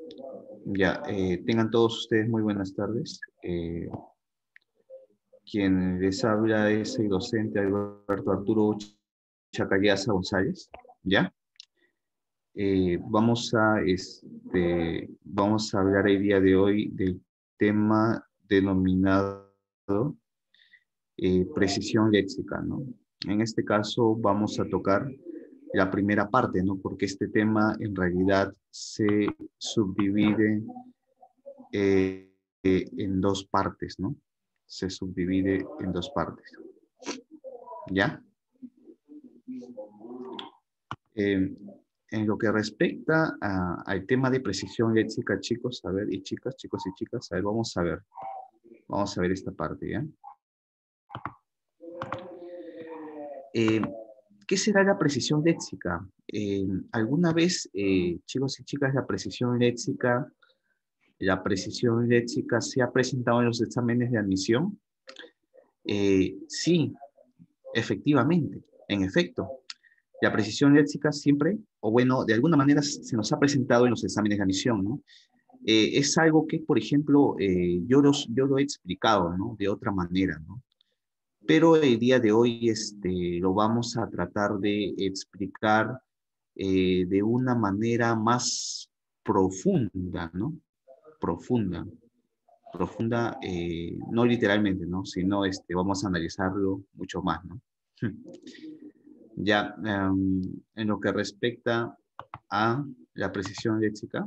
Ya, tengan todos ustedes muy buenas tardes. Quien les habla es el docente Alberto Arturo Chacallaza González. ¿Ya? Vamos a hablar el día de hoy del tema denominado precisión léxica, ¿no? En este caso vamos a tocar la primera parte, ¿no? Porque este tema en realidad se subdivide en dos partes, ¿no? Se subdivide en dos partes. ¿Ya? Eh, en lo que respecta al tema de precisión léxica, chicos, a ver, y chicas, chicos y chicas, a ver, vamos a ver esta parte, ¿ya? Eh, ¿Qué será la precisión léxica? ¿Alguna vez, chicos y chicas, la precisión léxica se ha presentado en los exámenes de admisión? Sí, efectivamente, en efecto. La precisión léxica siempre, o bueno, de alguna manera se nos ha presentado en los exámenes de admisión, ¿no? Es algo que, por ejemplo, yo lo he explicado, ¿no? De otra manera, ¿no? Pero el día de hoy lo vamos a tratar de explicar de una manera más profunda, ¿no? Profunda, profunda, no literalmente, ¿no? Sino vamos a analizarlo mucho más, ¿no? Ya, en lo que respecta a la precisión léxica,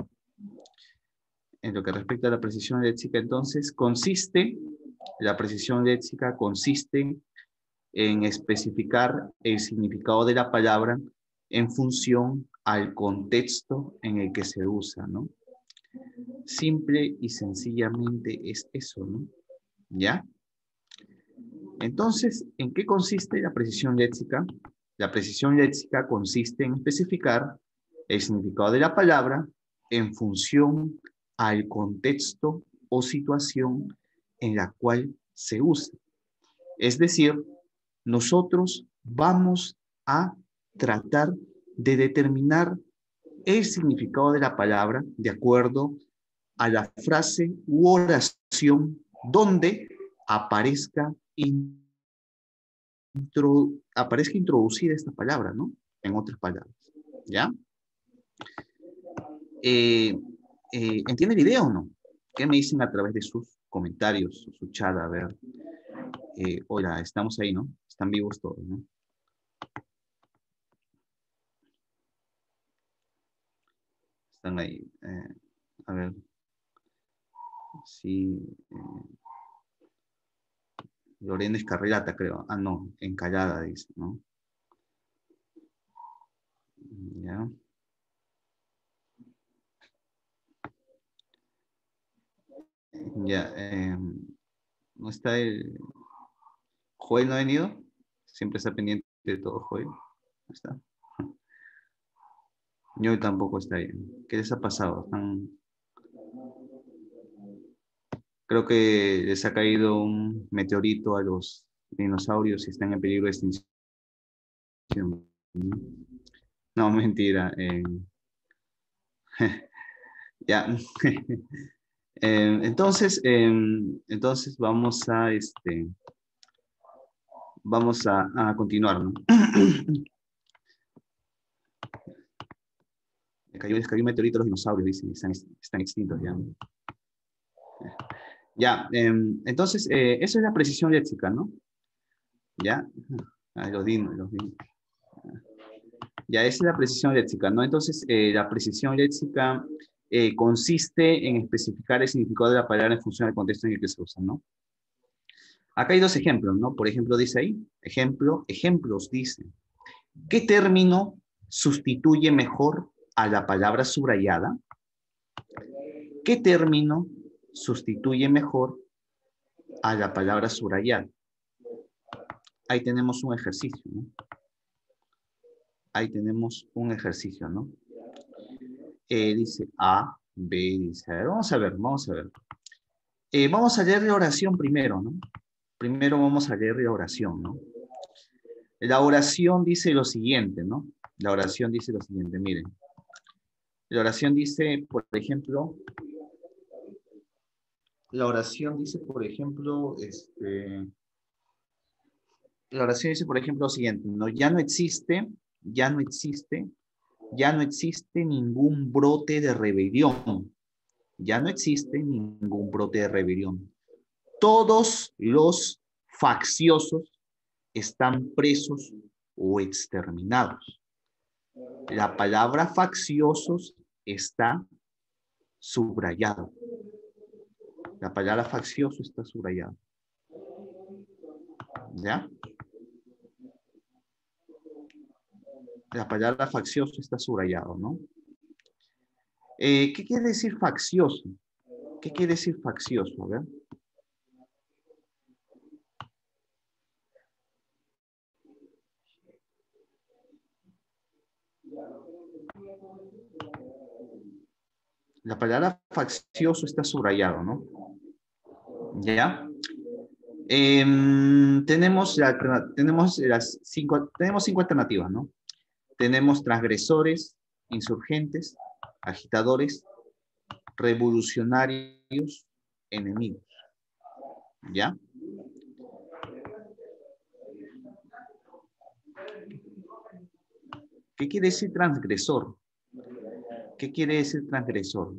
entonces, la precisión léxica consiste en especificar el significado de la palabra en función al contexto en el que se usa, ¿no? Simple y sencillamente es eso, ¿no? ¿Ya? Entonces, ¿en qué consiste la precisión léxica? La precisión léxica consiste en especificar el significado de la palabra en función al contexto o situación en la cual se usa. Es decir, nosotros vamos a tratar de determinar el significado de la palabra de acuerdo a la frase u oración donde aparezca, aparezca introducida esta palabra, ¿no? En otras palabras, ¿ya? ¿Entiende el video o no? ¿Qué me dicen a través de sus comentarios, su chat? A ver, hola, estamos ahí, ¿no? Están vivos todos, ¿no? Están ahí. A ver, sí. Lorena Escarrilata, creo. Ah, no, Encallada, dice, ¿no? Ya. Ya. ¿No está el... Joel no ha venido? Siempre está pendiente de todo, Joel. ¿No está? Yo tampoco está bien. ¿Qué les ha pasado? Creo que les ha caído un meteorito a los dinosaurios y están en peligro de extinción. No, mentira. Ya. Entonces vamos a continuar, ¿no? Les cayó un meteorito a los dinosaurios, dicen, están extintos ya. Ya, entonces, eso es la precisión léxica, ¿no? Ya, los dinos, los dinos. Ya, esa es la precisión léxica, ¿no? Entonces, la precisión léxica consiste en especificar el significado de la palabra en función del contexto en el que se usa, ¿no? Acá hay dos ejemplos, ¿no? Por ejemplo, dice ahí, ejemplos, dice. ¿Qué término sustituye mejor a la palabra subrayada? ¿Qué término sustituye mejor a la palabra subrayada? Ahí tenemos un ejercicio, ¿no? Ahí tenemos un ejercicio, ¿no? Dice A, B, dice, a ver, vamos a ver. Vamos a leer la oración primero, ¿no? Primero vamos a leer la oración, ¿no? La oración dice lo siguiente, ¿no? La oración dice lo siguiente, miren. La oración dice, por ejemplo, la oración dice, por ejemplo, lo siguiente, ¿no? Ya no existe, ya no existe ningún brote de rebelión. Ya no existe ningún brote de rebelión. Todos los facciosos están presos o exterminados. La palabra facciosos está subrayado. La palabra faccioso está subrayado. ¿Ya? La palabra faccioso está subrayado, ¿no? ¿Qué quiere decir faccioso? ¿Qué quiere decir faccioso? A ver. La palabra faccioso está subrayado, ¿no? ¿Ya? Tenemos cinco alternativas, ¿no? Tenemos transgresores, insurgentes, agitadores, revolucionarios, enemigos. ¿Ya? ¿Qué quiere decir transgresor? ¿Qué quiere decir transgresor?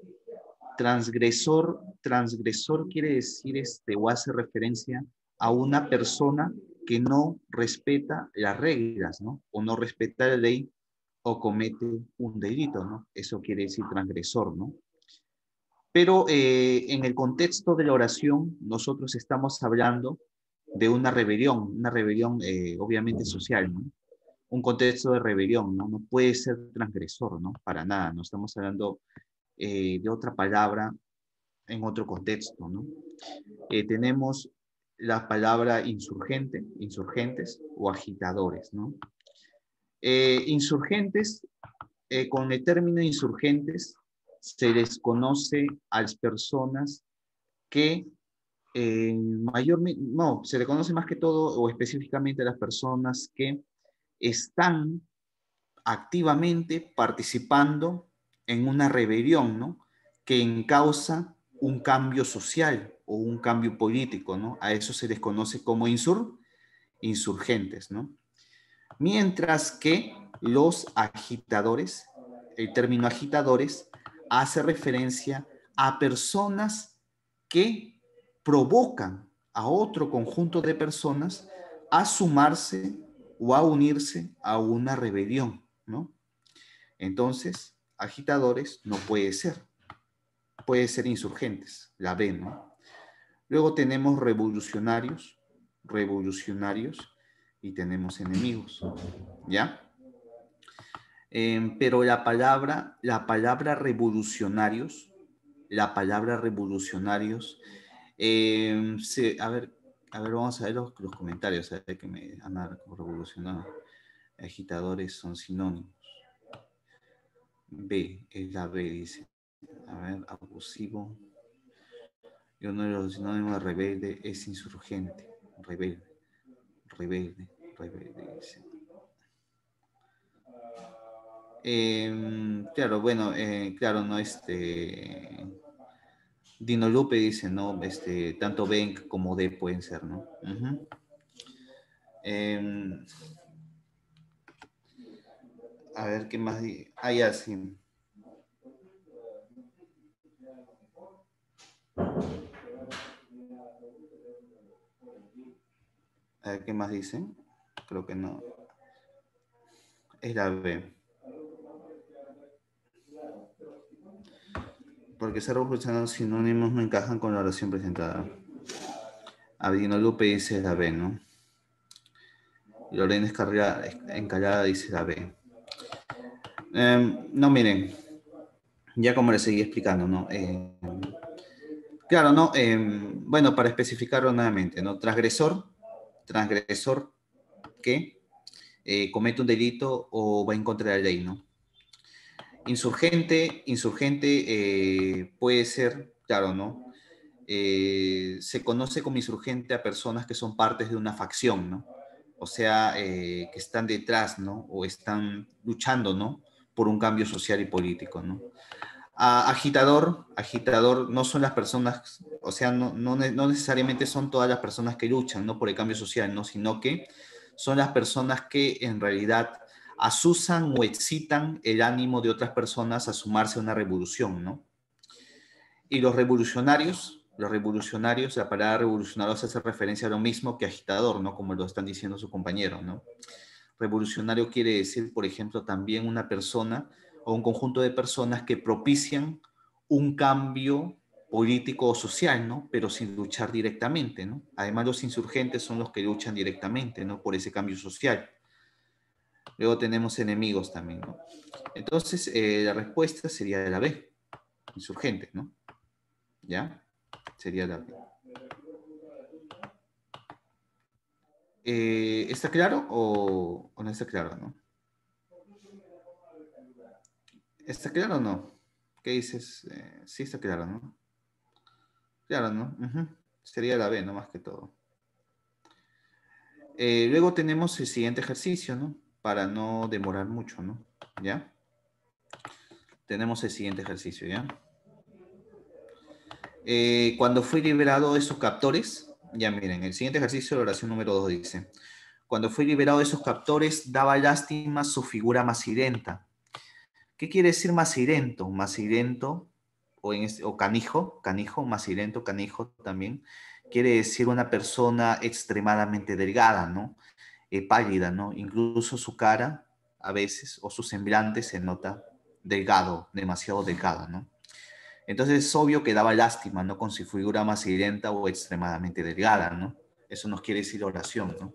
Transgresor quiere decir o hace referencia a una persona que no respeta las reglas, ¿no? O no respeta la ley o comete un delito, ¿no? Eso quiere decir transgresor, ¿no? Pero en el contexto de la oración, nosotros estamos hablando de una rebelión obviamente social, ¿no? Un contexto de rebelión, ¿no? No puede ser transgresor, ¿no? Para nada, no estamos hablando de otra palabra en otro contexto, ¿no? Tenemos la palabra insurgentes o agitadores, ¿no? Insurgentes, con el término insurgentes, se les conoce a las personas que mayormente, no, se le conoce más que todo o específicamente a las personas que están activamente participando en una rebelión, ¿no? Que encausa un cambio social o un cambio político, ¿no? A eso se les conoce como insurgentes, ¿no? Mientras que los agitadores, el término agitadores, hace referencia a personas que provocan a otro conjunto de personas a sumarse o a unirse a una rebelión, ¿no? Entonces, agitadores no puede ser insurgentes, la B, ¿no? Luego tenemos revolucionarios y tenemos enemigos, ¿ya? Pero la palabra revolucionarios, vamos a ver los comentarios, a ver que me andan como revolucionarios. Agitadores son sinónimos. B, es la B, dice. A ver, abusivo. Y uno de los sinónimos de rebelde es insurgente. Rebelde, dice. Claro, bueno, claro, no, Dino Lupe dice, ¿no? Tanto B como D pueden ser, ¿no? Uh-huh. A ver, ¿qué más? Ya, sí. A ver, ¿qué más dicen? Creo que no. Es la B. Porque ser revolucionarios sinónimos no encajan con la oración presentada. Abdino Lupe dice la B, ¿no? Lorena Encalada dice la B. No, miren, ya como les seguí explicando, ¿no? Claro, ¿no? Bueno, para especificarlo nuevamente, ¿no? Transgresor que comete un delito o va en contra de la ley, ¿no? Insurgente puede ser, claro, ¿no? Se conoce como insurgente a personas que son partes de una facción, ¿no? O sea, que están detrás, ¿no? O están luchando, ¿no? por un cambio social y político, ¿no? Agitador no son las personas, o sea, no necesariamente son todas las personas que luchan, ¿no? Por el cambio social, ¿no? Sino que son las personas que en realidad asusan o excitan el ánimo de otras personas a sumarse a una revolución, ¿no? Y los revolucionarios, la palabra revolucionarios hace referencia a lo mismo que agitador, ¿no? Como lo están diciendo sus compañeros, ¿no? Revolucionario quiere decir, por ejemplo, también una persona o un conjunto de personas que propician un cambio político o social, ¿no? Pero sin luchar directamente, ¿no? Además, los insurgentes son los que luchan directamente, ¿no? Por ese cambio social. Luego tenemos enemigos también, ¿no? Entonces, la respuesta sería la B, insurgentes, ¿no? ¿Ya? Sería la B. ¿Está claro o no está claro, no? ¿Está claro o no? ¿Qué dices? Sí está claro, ¿no? Claro, ¿no? Ujú. Sería la B, no más que todo. Luego tenemos el siguiente ejercicio, ¿no? Para no demorar mucho, ¿no? ¿Ya? Tenemos el siguiente ejercicio, ¿ya? Cuando fue liberado de sus captores, ya miren, el siguiente ejercicio de la oración número 2 dice, cuando fue liberado de sus captores, daba lástima su figura macilenta. ¿Qué quiere decir macilento? Macilento, o canijo, macilento, canijo también, quiere decir una persona extremadamente delgada, ¿no? Pálida, ¿no? Incluso su cara, a veces, o su semblante se nota delgado, demasiado delgado, ¿no? Entonces es obvio que daba lástima, ¿no? Con su figura macilenta o extremadamente delgada, ¿no? Eso nos quiere decir oración, ¿no?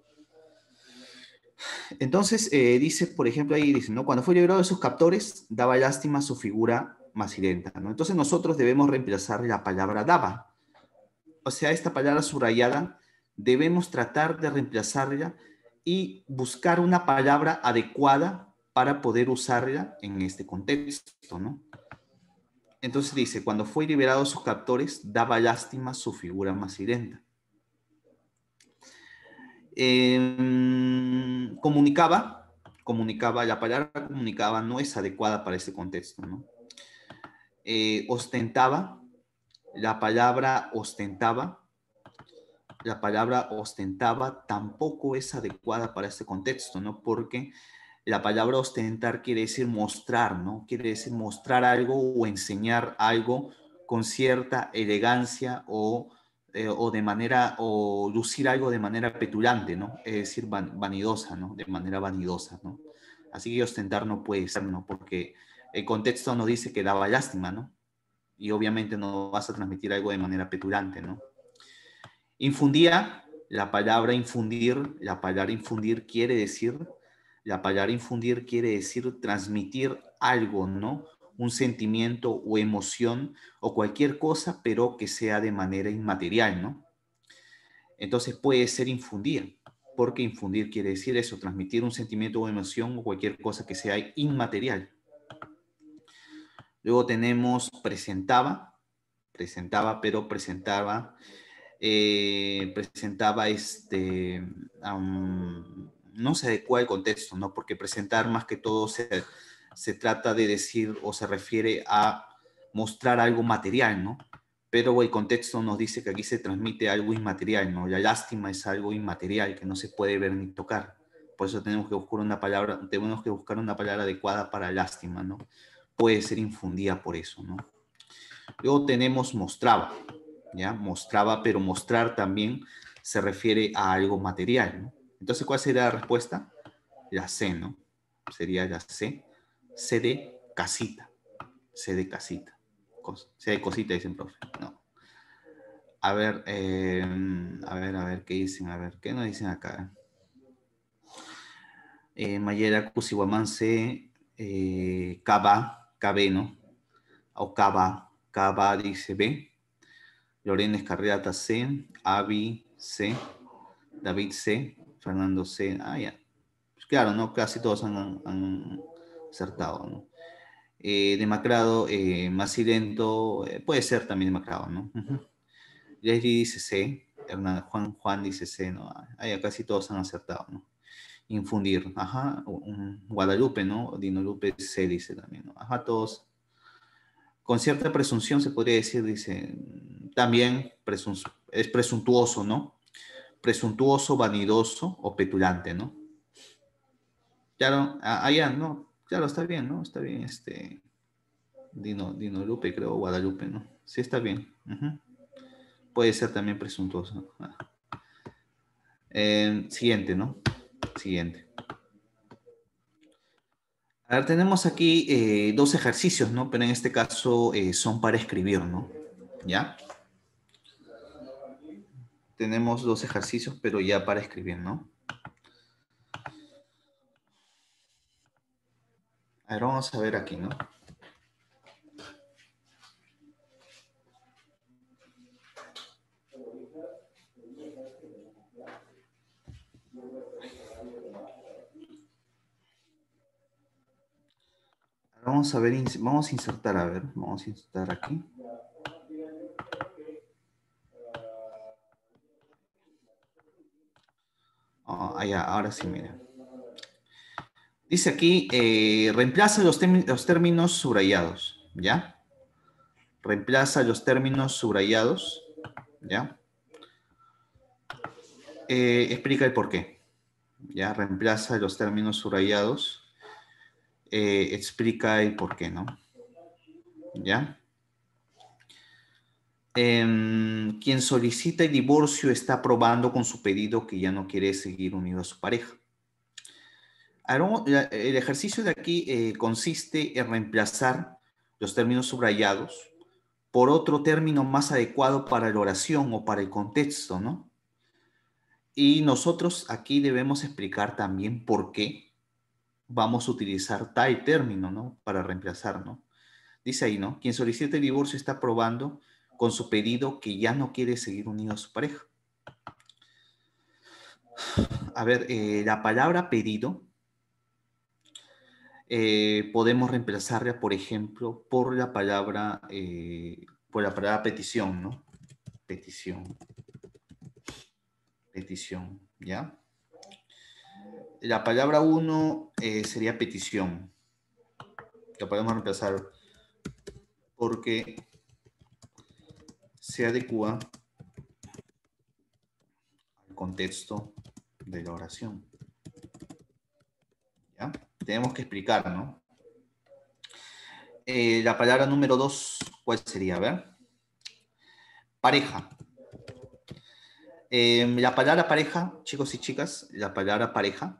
Entonces, dice, por ejemplo, ahí dice, ¿no? Cuando fue liberado de sus captores, daba lástima su figura macilenta, ¿no? Entonces nosotros debemos reemplazar la palabra daba. O sea, esta palabra subrayada, debemos tratar de reemplazarla y buscar una palabra adecuada para poder usarla en este contexto, ¿no? Entonces dice, cuando fue liberado de sus captores, daba lástima su figura macilenta. Comunicaba, la palabra comunicaba no es adecuada para ese contexto, ¿no? Ostentaba, la palabra ostentaba, tampoco es adecuada para este contexto, ¿no? Porque la palabra ostentar quiere decir mostrar, ¿no? Quiere decir mostrar algo o enseñar algo con cierta elegancia o lucir algo de manera petulante, ¿no? Es decir, vanidosa, ¿no? De manera vanidosa, ¿no? Así que ostentar no puede ser, ¿no? Porque el contexto nos dice que daba lástima, ¿no? Y obviamente no vas a transmitir algo de manera petulante, ¿no? Infundía, la palabra infundir quiere decir transmitir algo, ¿no? Un sentimiento o emoción o cualquier cosa, pero que sea de manera inmaterial, ¿no? Entonces puede ser infundir, porque infundir quiere decir eso, transmitir un sentimiento o emoción o cualquier cosa que sea inmaterial. Luego tenemos pero presentaba no se adecua al contexto, ¿no? Porque presentar más que todo se trata de decir o se refiere a mostrar algo material, ¿no? Pero el contexto nos dice que aquí se transmite algo inmaterial, ¿no? La lástima es algo inmaterial que no se puede ver ni tocar. Por eso tenemos que buscar una palabra adecuada para lástima, ¿no? Puede ser infundida por eso, ¿no? Luego tenemos mostraba, ¿ya? Mostraba, pero mostrar también se refiere a algo material, ¿no? Entonces, ¿cuál sería la respuesta? La C, ¿no? Sería la C. C de casita. C de casita. C de cosita, dicen, profe. No. ¿Qué dicen? A ver, ¿qué nos dicen acá? Mayera Cusihuamán C, Caba, Cabe, ¿no? O Caba dice B. Lorena Escarriata C, Avi C, David C, Fernando C. Ah, ya. Pues claro, ¿no? Casi todos han acertado, ¿no? Demacrado, Macilento, puede ser también demacrado, ¿no? Leslie dice C, Juan dice C, ¿no? Ah, ya casi todos han acertado, ¿no? infundir. Ajá, Guadalupe, ¿no? Dinolupe se dice también, ¿no? Ajá, todos. Con cierta presunción se podría decir, dice, también es presuntuoso, ¿no? Presuntuoso, vanidoso o petulante, ¿no? Claro, allá, ¿no? Claro, está bien, ¿no? Está bien, Dino Lupe, creo, Guadalupe, ¿no? Sí, está bien. Ujú. Puede ser también presuntuoso. Siguiente, ¿no? Siguiente. A ver, tenemos aquí dos ejercicios, ¿no? Pero en este caso son para escribir, ¿no? ¿Ya? Tenemos dos ejercicios, pero ya para escribir, ¿no? A ver, vamos a ver aquí, ¿no? Vamos a ver, vamos a insertar, a ver, vamos a insertar aquí. Ya, ahora sí, miren. Dice aquí, reemplaza los términos subrayados, ¿ya? Reemplaza los términos subrayados, ¿ya? Explica el por qué, ¿ya? Reemplaza los términos subrayados, explica el por qué, ¿no? ¿Ya? Quien solicita el divorcio está probando con su pedido que ya no quiere seguir unido a su pareja. El ejercicio de aquí consiste en reemplazar los términos subrayados por otro término más adecuado para la oración o para el contexto, ¿no? Y nosotros aquí debemos explicar también por qué vamos a utilizar tal término, ¿no? Para reemplazar, ¿no? Dice ahí, ¿no? Quien solicita el divorcio está probando con su pedido que ya no quiere seguir unido a su pareja. A ver, la palabra pedido podemos reemplazarla, por ejemplo, por la palabra petición, ¿no? Petición, petición, ¿ya? La palabra uno sería petición. La podemos reemplazar porque se adecua al contexto de la oración. ¿Ya? Tenemos que explicar, ¿no? La palabra número 2, ¿cuál sería? A ver. Pareja. La palabra pareja, chicos y chicas, la palabra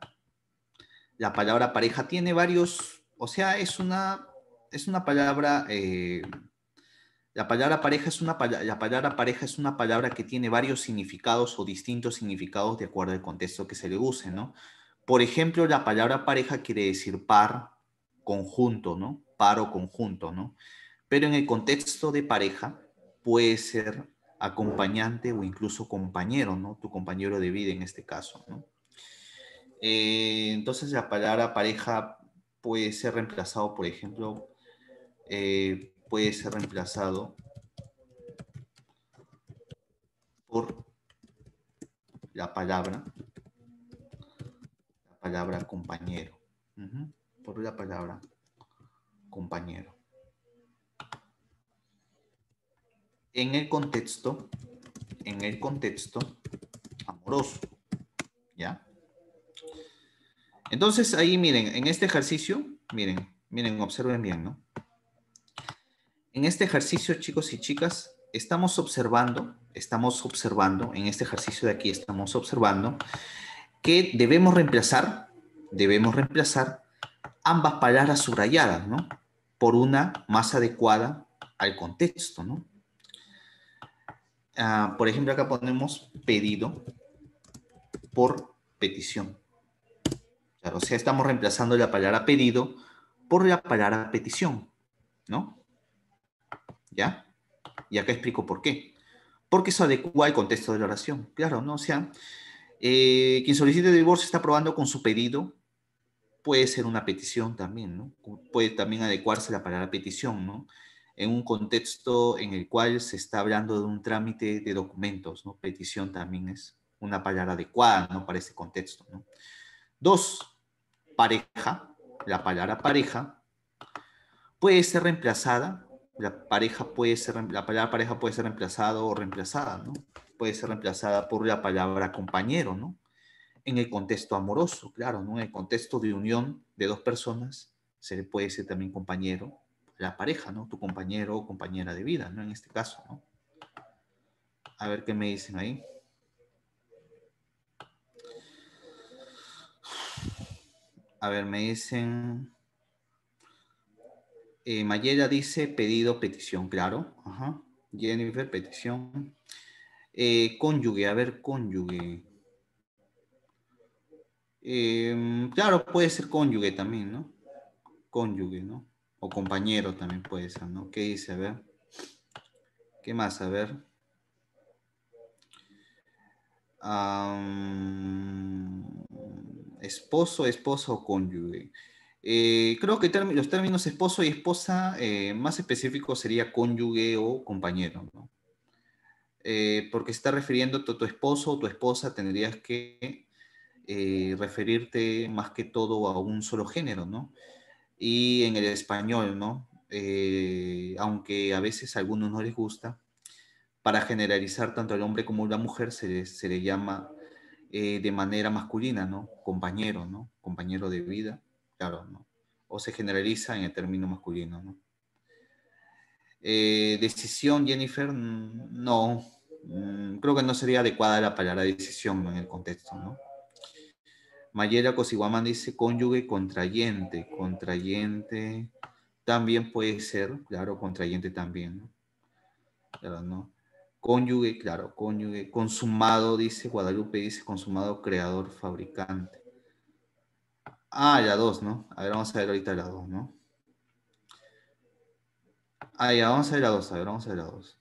pareja tiene varios, o sea, es una palabra, la palabra pareja es la palabra pareja es una palabra que tiene varios significados o distintos significados de acuerdo al contexto que se le use, ¿no? Por ejemplo, la palabra pareja quiere decir par, conjunto, ¿no? Par o conjunto, ¿no? Pero en el contexto de pareja puede ser acompañante o incluso compañero, ¿no? Tu compañero de vida en este caso, ¿no? Entonces la palabra pareja puede ser reemplazado, por ejemplo, puede ser reemplazado por la palabra compañero. Por la palabra compañero. En el contexto amoroso, ¿ya? Entonces ahí miren, en este ejercicio, miren, observen bien, ¿no? En este ejercicio, chicos y chicas, estamos observando, en este ejercicio de aquí estamos observando que debemos reemplazar ambas palabras subrayadas, ¿no? Por una más adecuada al contexto, ¿no? Por ejemplo, acá ponemos pedido por petición. Claro, o sea, estamos reemplazando la palabra pedido por la palabra petición, ¿no? ¿Ya? Y acá explico por qué. Porque eso adecua al contexto de la oración. Claro, ¿no? O sea, quien solicite el divorcio está probando con su pedido, puede ser una petición también, ¿no? Puede también adecuarse la palabra petición, ¿no? En un contexto en el cual se está hablando de un trámite de documentos, ¿no? Petición también es una palabra adecuada, ¿no? Para ese contexto, ¿no? Dos, pareja, la palabra pareja puede ser reemplazada, la palabra pareja puede ser reemplazada o reemplazada, ¿no? Puede ser reemplazada por la palabra compañero, ¿no? En el contexto amoroso, claro, ¿no? En el contexto de unión de dos personas, se le puede decir también compañero, la pareja, ¿no? Tu compañero o compañera de vida, ¿no? En este caso, ¿no? A ver qué me dicen ahí. A ver, me dicen... Mayela dice pedido, petición, claro. Ajá. Jennifer, petición. Cónyuge, a ver, cónyuge. Claro, puede ser cónyuge también, ¿no? Cónyuge, ¿no? O compañero también puede ser, ¿no? ¿Qué dice? A ver. ¿Qué más? A ver. Esposo, esposa o cónyuge. Creo que los términos esposo y esposa más específicos sería cónyuge o compañero, ¿no? Porque se está refiriendo a tu esposo o tu esposa, tendrías que referirte más que todo a un solo género, ¿no? Y en el español, ¿no? Aunque a veces a algunos no les gusta, para generalizar tanto al hombre como a la mujer se le llama de manera masculina, ¿no? Compañero, ¿no? Compañero de vida, claro, ¿no? O se generaliza en el término masculino, ¿no? Decisión, Jennifer, no. Creo que no sería adecuada la palabra decisión en el contexto, ¿no? Mayela Cosiguamán dice cónyuge contrayente. Contrayente también puede ser, claro, contrayente también, ¿no? Claro, ¿no? Cónyuge, claro, cónyuge. Consumado, dice Guadalupe, dice consumado, creador, fabricante. Ah, la dos, ¿no? A ver, vamos a ver ahorita la dos, ¿no? Ah, ya, vamos a ver la dos, a ver, vamos a ver la dos.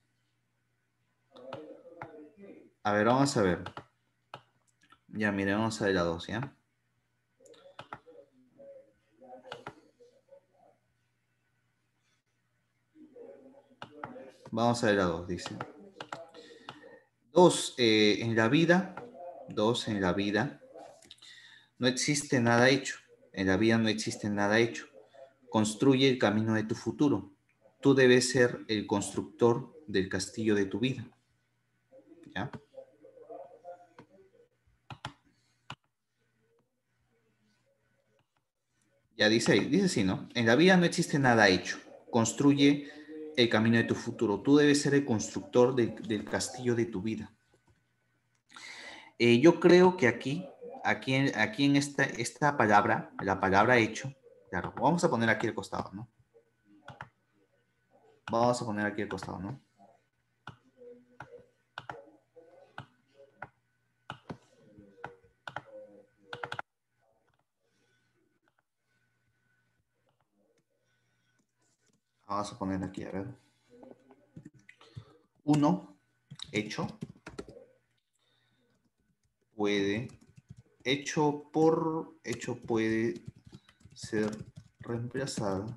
A ver, vamos a ver. Ya, mire, vamos a ver la dos, ¿ya? Vamos a ver la dos, dice. Dos, en la vida, dos, en la vida, no existe nada hecho. En la vida no existe nada hecho. Construye el camino de tu futuro. Tú debes ser el constructor del castillo de tu vida. ¿Ya? Ya dice ahí, dice así, ¿no? En la vida no existe nada hecho. Construye el camino de tu futuro. Tú debes ser el constructor del castillo de tu vida. Yo creo que aquí en esta palabra, la palabra hecho, claro, vamos a poner aquí al costado, ¿no? Vamos a poner aquí al costado, ¿no? Vamos a poner aquí, a ver. Uno, hecho, puede, hecho puede ser reemplazado.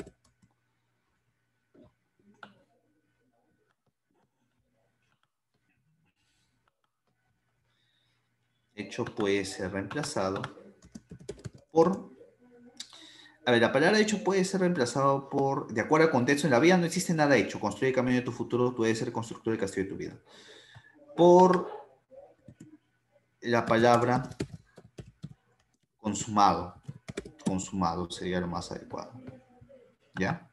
Hecho puede ser reemplazado por... A ver, la palabra hecho puede ser reemplazado por... De acuerdo al contexto, en la vida no existe nada hecho. Construye el camino de tu futuro, tú debes ser constructor del castillo de tu vida. Por la palabra consumado. Consumado sería lo más adecuado. ¿Ya?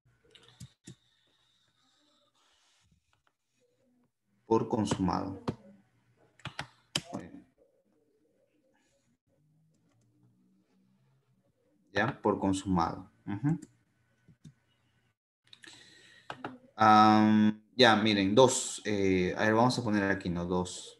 Por consumado. ¿Ya? Por consumado. Ya, miren, dos. A ver, vamos a poner aquí, ¿no? Dos.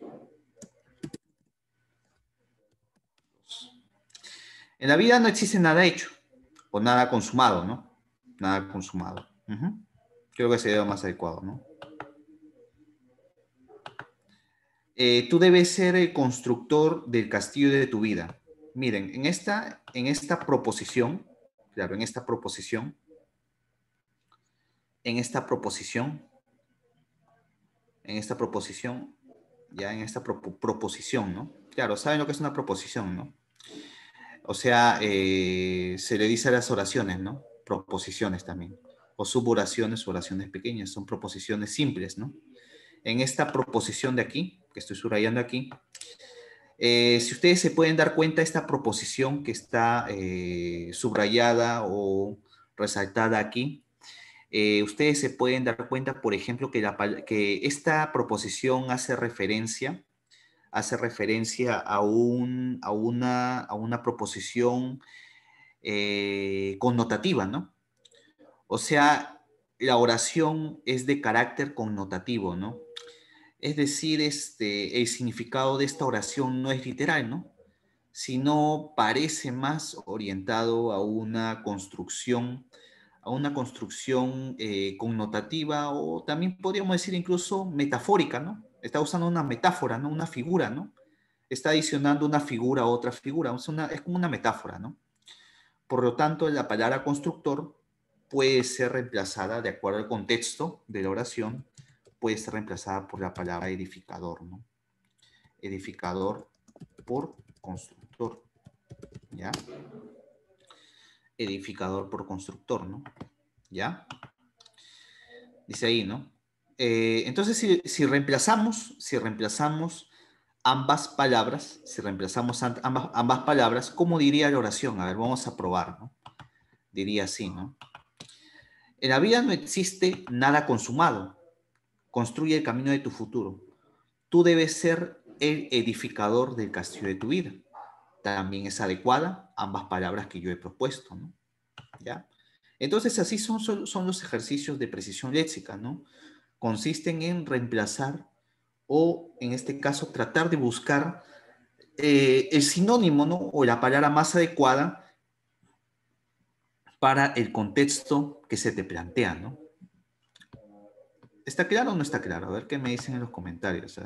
En la vida no existe nada hecho o nada consumado, ¿no? Nada consumado. Creo que sería lo más adecuado, ¿no? Tú debes ser el constructor del castillo de tu vida. Miren, en esta proposición, claro, en esta proposición, ya en esta proposición, ¿no? Claro, ¿saben lo que es una proposición, no? O sea, se le dice a las oraciones, ¿no? Proposiciones también. O suboraciones, oraciones pequeñas. Son proposiciones simples, ¿no? En esta proposición de aquí, que estoy subrayando aquí, si ustedes se pueden dar cuenta, esta proposición que está subrayada o resaltada aquí, ustedes se pueden dar cuenta, por ejemplo, que esta proposición hace referencia a una proposición connotativa, ¿no? O sea, la oración es de carácter connotativo, ¿no? Es decir, el significado de esta oración no es literal, ¿no? Sino parece más orientado a una construcción connotativa o también podríamos decir incluso metafórica, ¿no? Está usando una metáfora, ¿no? Una figura, ¿no? Está adicionando una figura a otra figura, es como una metáfora, ¿no? Por lo tanto, la palabra constructor puede ser reemplazada, de acuerdo al contexto de la oración, puede ser reemplazada por la palabra edificador, ¿no? Edificador por constructor, ¿ya? Edificador por constructor, ¿no? ¿Ya? Dice ahí, ¿no? Entonces, si reemplazamos ambas palabras, si reemplazamos ambas palabras, ¿cómo diría la oración? A ver, vamos a probar, ¿no? Diría así, ¿no? En la vida no existe nada consumado. Construye el camino de tu futuro. Tú debes ser el edificador del castillo de tu vida. También es adecuada ambas palabras que yo he propuesto, ¿no? ¿Ya? Entonces, así son los ejercicios de precisión léxica, ¿no? Consisten en reemplazar o, en este caso, tratar de buscar el sinónimo, ¿no? O la palabra más adecuada para el contexto que se te plantea, ¿no? ¿Está claro o no está claro? A ver qué me dicen en los comentarios.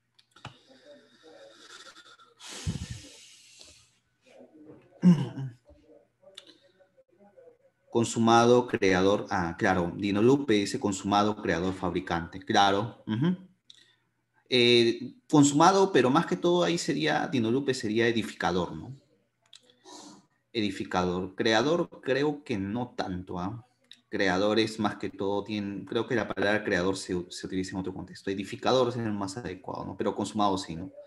Consumado, creador. Ah, claro. Dino Lupe dice consumado, creador, fabricante. Claro. Consumado, pero más que todo ahí sería, Dino Lupe sería edificador, ¿no? Edificador. Creador, creo que no tanto, ¿ah? Creador es más que todo, creo que la palabra creador se utiliza en otro contexto. Edificador es el más adecuado, ¿no? Pero consumado sí, ¿no?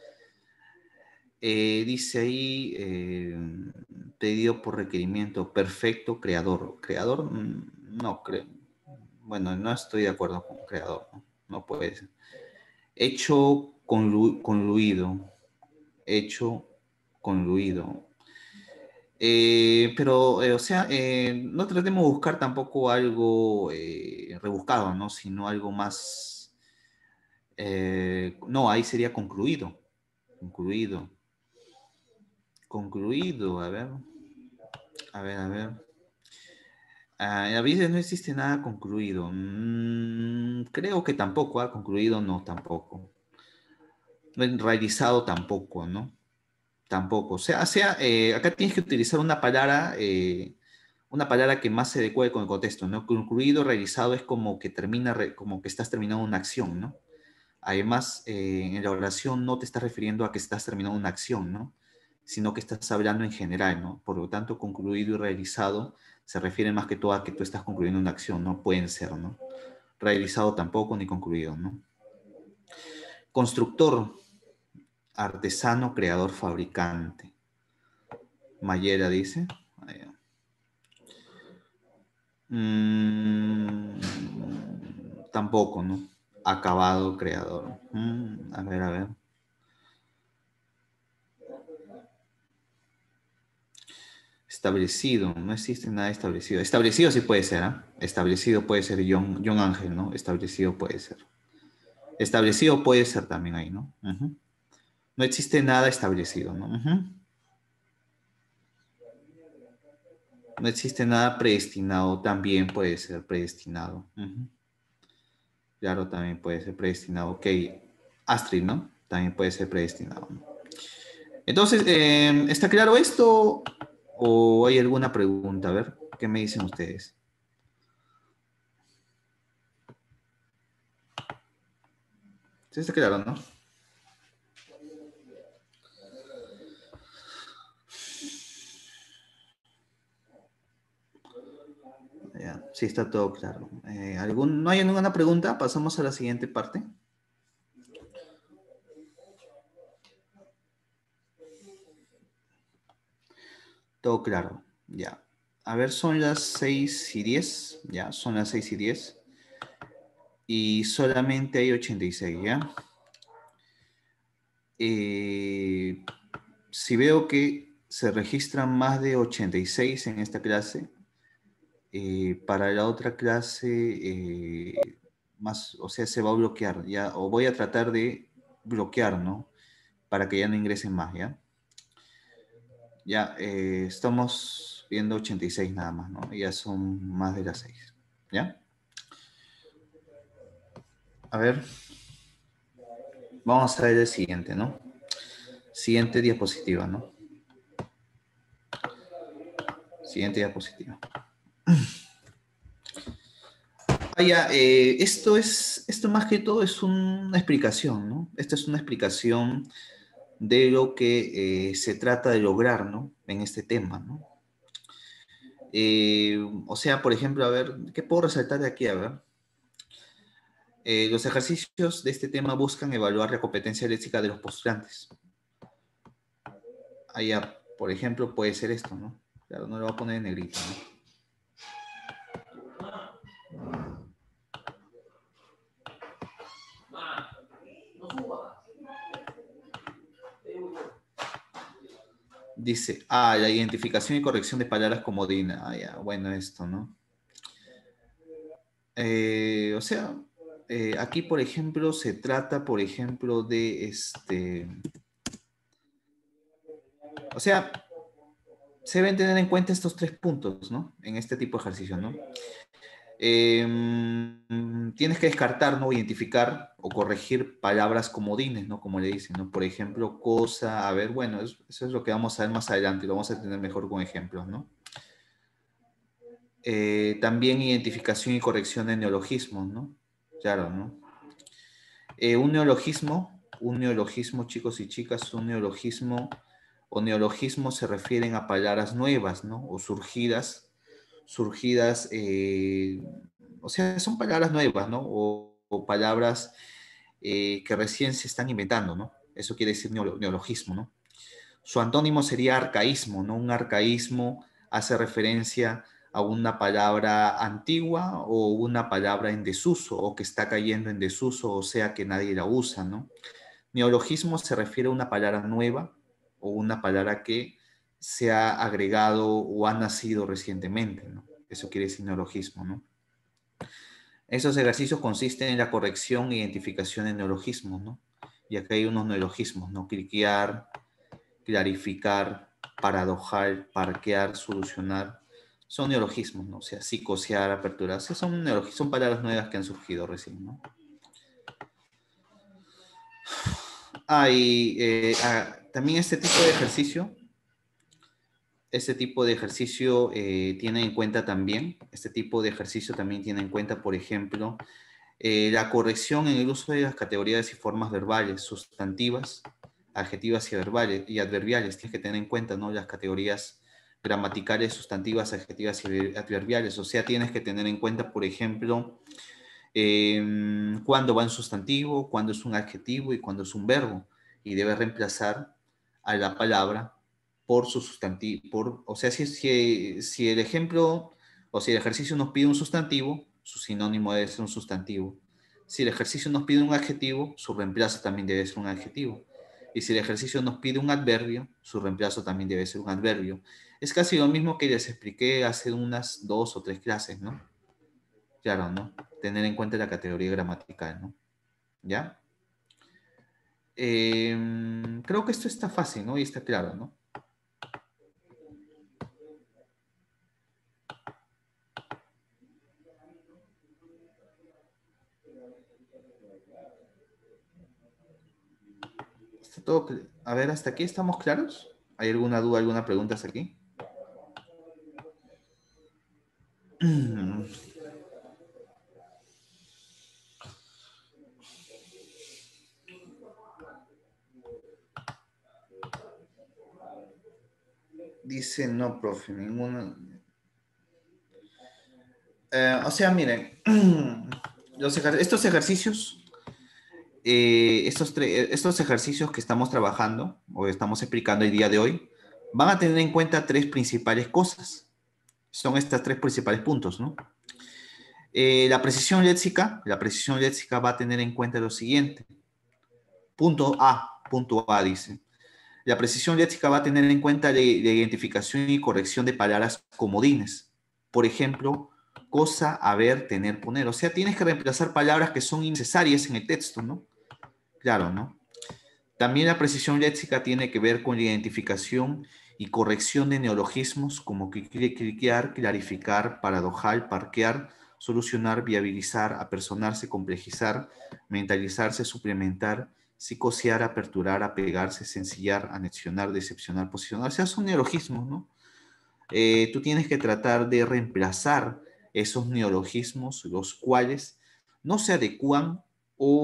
Dice ahí, pedido por requerimiento, perfecto, creador. Creador, no creo. Bueno, no estoy de acuerdo con creador, ¿no? No puede ser. Hecho concluido. Hecho concluido. Pero, o sea, no tratemos de buscar tampoco algo rebuscado, ¿no? Sino algo más... no, ahí sería concluido. Concluido. Concluido, a ver. A ver, a ver. A veces no existe nada concluido. Creo que tampoco, ha concluido no, tampoco. Realizado tampoco, ¿no? Tampoco. Acá tienes que utilizar una palabra que más se adecue con el contexto, ¿no? Concluido, realizado es como que como que estás terminando una acción, ¿no? Además, en la oración no te estás refiriendo a que estás terminando una acción, ¿no? Sino que estás hablando en general, ¿no? Por lo tanto, concluido y realizado se refiere más que todo a que tú estás concluyendo una acción, no pueden ser, ¿no? Realizado tampoco ni concluido, ¿no? Constructor, artesano, creador, fabricante. Mayera dice. Mm, tampoco, ¿no? Acabado, creador. A ver, a ver. Establecido, no existe nada establecido. Establecido sí puede ser, ¿ah? Establecido puede ser John Ángel, ¿no? Establecido puede ser. Establecido puede ser también ahí, ¿no? No existe nada establecido, ¿no? No existe nada predestinado, también puede ser predestinado. Claro, también puede ser predestinado. Ok, Astrid, ¿no? También puede ser predestinado, ¿no? Entonces, ¿está claro esto o hay alguna pregunta? A ver, ¿qué me dicen ustedes? Sí, está claro, ¿no? Ya, sí está todo claro. ¿No hay ninguna pregunta? Pasamos a la siguiente parte. Todo claro, ya. A ver, son las 6:10, ya, son las 6:10. Y solamente hay 86, ¿ya? Si veo que se registran más de 86 en esta clase, para la otra clase, más, o sea, se va a bloquear, ¿ya? O voy a tratar de bloquear, ¿no? Para que ya no ingresen más, ¿ya? Ya, estamos viendo 86 nada más, ¿no? Ya son más de las 6, ¿ya? A ver, vamos a ver el siguiente, ¿no? Siguiente diapositiva, ¿no? Siguiente diapositiva. Ya, esto más que todo es una explicación, ¿no? Esta es una explicación de lo que se trata de lograr, ¿no? En este tema, ¿no? O sea, por ejemplo, a ver, ¿qué puedo resaltar de aquí? A ver. Los ejercicios de este tema buscan evaluar la competencia léxica de los postulantes. Allá, por ejemplo, puede ser esto, ¿no? Claro, no lo voy a poner en negrito, ¿no? Dice, la identificación y corrección de palabras comodina. Ya, bueno, esto, ¿no? O sea, aquí, por ejemplo, se trata, por ejemplo, de o sea, se deben tener en cuenta estos 3 puntos, ¿no? En este tipo de ejercicio, ¿no? Tienes que descartar, ¿no? Identificar o corregir palabras comodines, ¿no? Como le dicen, ¿no? Por ejemplo, cosa, a ver, bueno, eso es lo que vamos a ver más adelante, lo vamos a tener mejor con ejemplos, ¿no? También identificación y corrección de neologismos, ¿no? Claro, ¿no? Un neologismo, chicos y chicas, un neologismo o neologismos se refieren a palabras nuevas, ¿no? O surgidas, o sea, son palabras nuevas, ¿no? O palabras que recién se están inventando, ¿no? Eso quiere decir neologismo, ¿no? Su antónimo sería arcaísmo, ¿no? Un arcaísmo hace referencia a una palabra antigua o una palabra en desuso o que está cayendo en desuso, o sea que nadie la usa, ¿no? Neologismo se refiere a una palabra nueva o una palabra que se ha agregado o ha nacido recientemente, ¿no? Eso quiere decir neologismo, ¿no? Esos ejercicios consisten en la corrección e identificación de neologismos, ¿no? Y acá hay unos neologismos, ¿no? Cliquear, clarificar, paradojar, parquear, solucionar. Son neologismos, ¿no? O sea, psicosear, aperturar. Son palabras nuevas que han surgido recién, ¿no? También este tipo de ejercicio tiene en cuenta también, por ejemplo, la corrección en el uso de las categorías y formas verbales, sustantivas, adjetivas y adverbiales. Tienes que tener en cuenta, ¿no? Las categorías gramaticales, sustantivas, adjetivas y adverbiales. O sea, tienes que tener en cuenta, por ejemplo, cuándo va un sustantivo, cuándo es un adjetivo y cuándo es un verbo. Y debes reemplazar a la palabra por su sustantivo. O sea, si el ejemplo o si el ejercicio nos pide un sustantivo, su sinónimo debe ser un sustantivo. Si el ejercicio nos pide un adjetivo, su reemplazo también debe ser un adjetivo. Y si el ejercicio nos pide un adverbio, su reemplazo también debe ser un adverbio. Es casi lo mismo que les expliqué hace unas 2 o 3 clases, ¿no? Claro, ¿no? Tener en cuenta la categoría gramatical, ¿no? ¿Ya? Creo que esto está fácil, ¿no? Y está claro, ¿no? Está todo. A ver, ¿hasta aquí estamos claros? ¿Hay alguna duda, alguna pregunta hasta aquí? Dice no, profe, ninguna. O sea, miren, estos ejercicios, estos ejercicios que estamos trabajando o estamos explicando el día de hoy, van a tener en cuenta tres principales cosas. Son estos tres principales puntos, ¿no? La precisión léxica va a tener en cuenta lo siguiente. Punto A dice. La precisión léxica va a tener en cuenta la identificación y corrección de palabras comodines. Por ejemplo, cosa, haber, tener, poner. O sea, tienes que reemplazar palabras que son innecesarias en el texto, ¿no? Claro, ¿no? También la precisión léxica tiene que ver con la identificación y corrección de neologismos como cliquear, clarificar, paradojal, parquear, solucionar, viabilizar, apersonarse, complejizar, mentalizarse, suplementar, psicosear, aperturar, apegarse, sencillar, anexionar, decepcionar, posicionar. O sea, son neologismos, ¿no? Tú tienes que tratar de reemplazar esos neologismos, los cuales no se adecúan o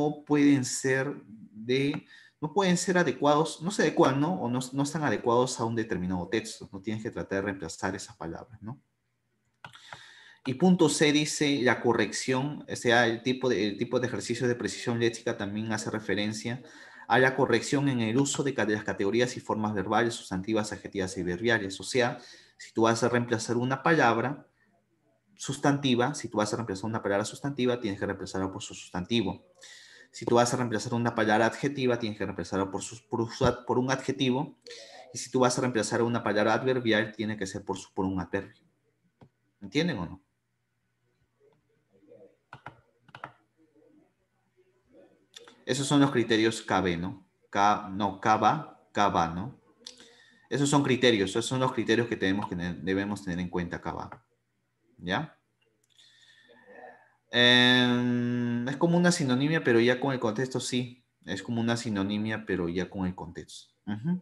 no pueden ser adecuados, no se adecuan, ¿no? O no están adecuados a un determinado texto. No tienes que tratar de reemplazar esas palabras, ¿no? Y punto C dice la corrección, o sea, el tipo de ejercicio de precisión léxica también hace referencia a la corrección en el uso de las categorías y formas verbales, sustantivas, adjetivas y verbiales. O sea, si tú vas a reemplazar una palabra sustantiva, si tú vas a reemplazar una palabra sustantiva, tienes que reemplazarla por su sustantivo. Si tú vas a reemplazar una palabra adjetiva, tienes que reemplazarla por un adjetivo. Y si tú vas a reemplazar una palabra adverbial, tiene que ser por un adverbio. ¿Entienden o no? Esos son los criterios KB, ¿no? CABA, ¿no? Esos son criterios, esos son los criterios que debemos tener en cuenta CABA. ¿Ya? Es como una sinonimia, pero ya con el contexto, sí. Es como una sinonimia, pero ya con el contexto.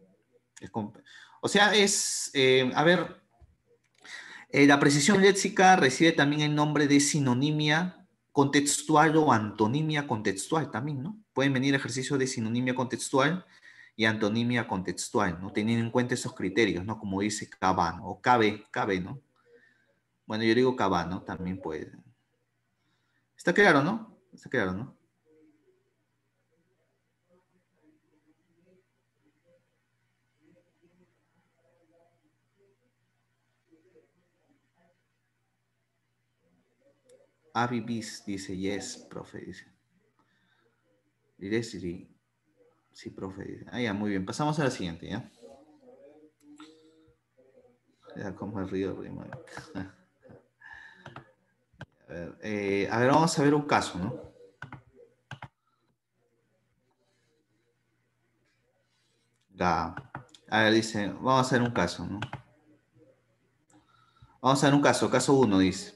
O sea, a ver, la precisión léxica recibe también el nombre de sinonimia contextual o antonimia contextual también, ¿no? Pueden venir ejercicios de sinonimia contextual y antonimia contextual, ¿no? Teniendo en cuenta esos criterios, ¿no? Como dice Cabán o Cabe, ¿no? Bueno, yo digo Cabán, ¿no? También puede. Está claro, ¿no? Está claro, ¿no? Avi Bis dice, yes, profe, dice. Leslie, sí, profe, dice. Ah, ya, muy bien. Pasamos a la siguiente, ¿ya? Ya, como el río, río. A ver, vamos a ver un caso, ¿no? Ya. A ver, dice, vamos a hacer un caso, ¿no? Vamos a hacer un caso uno, dice.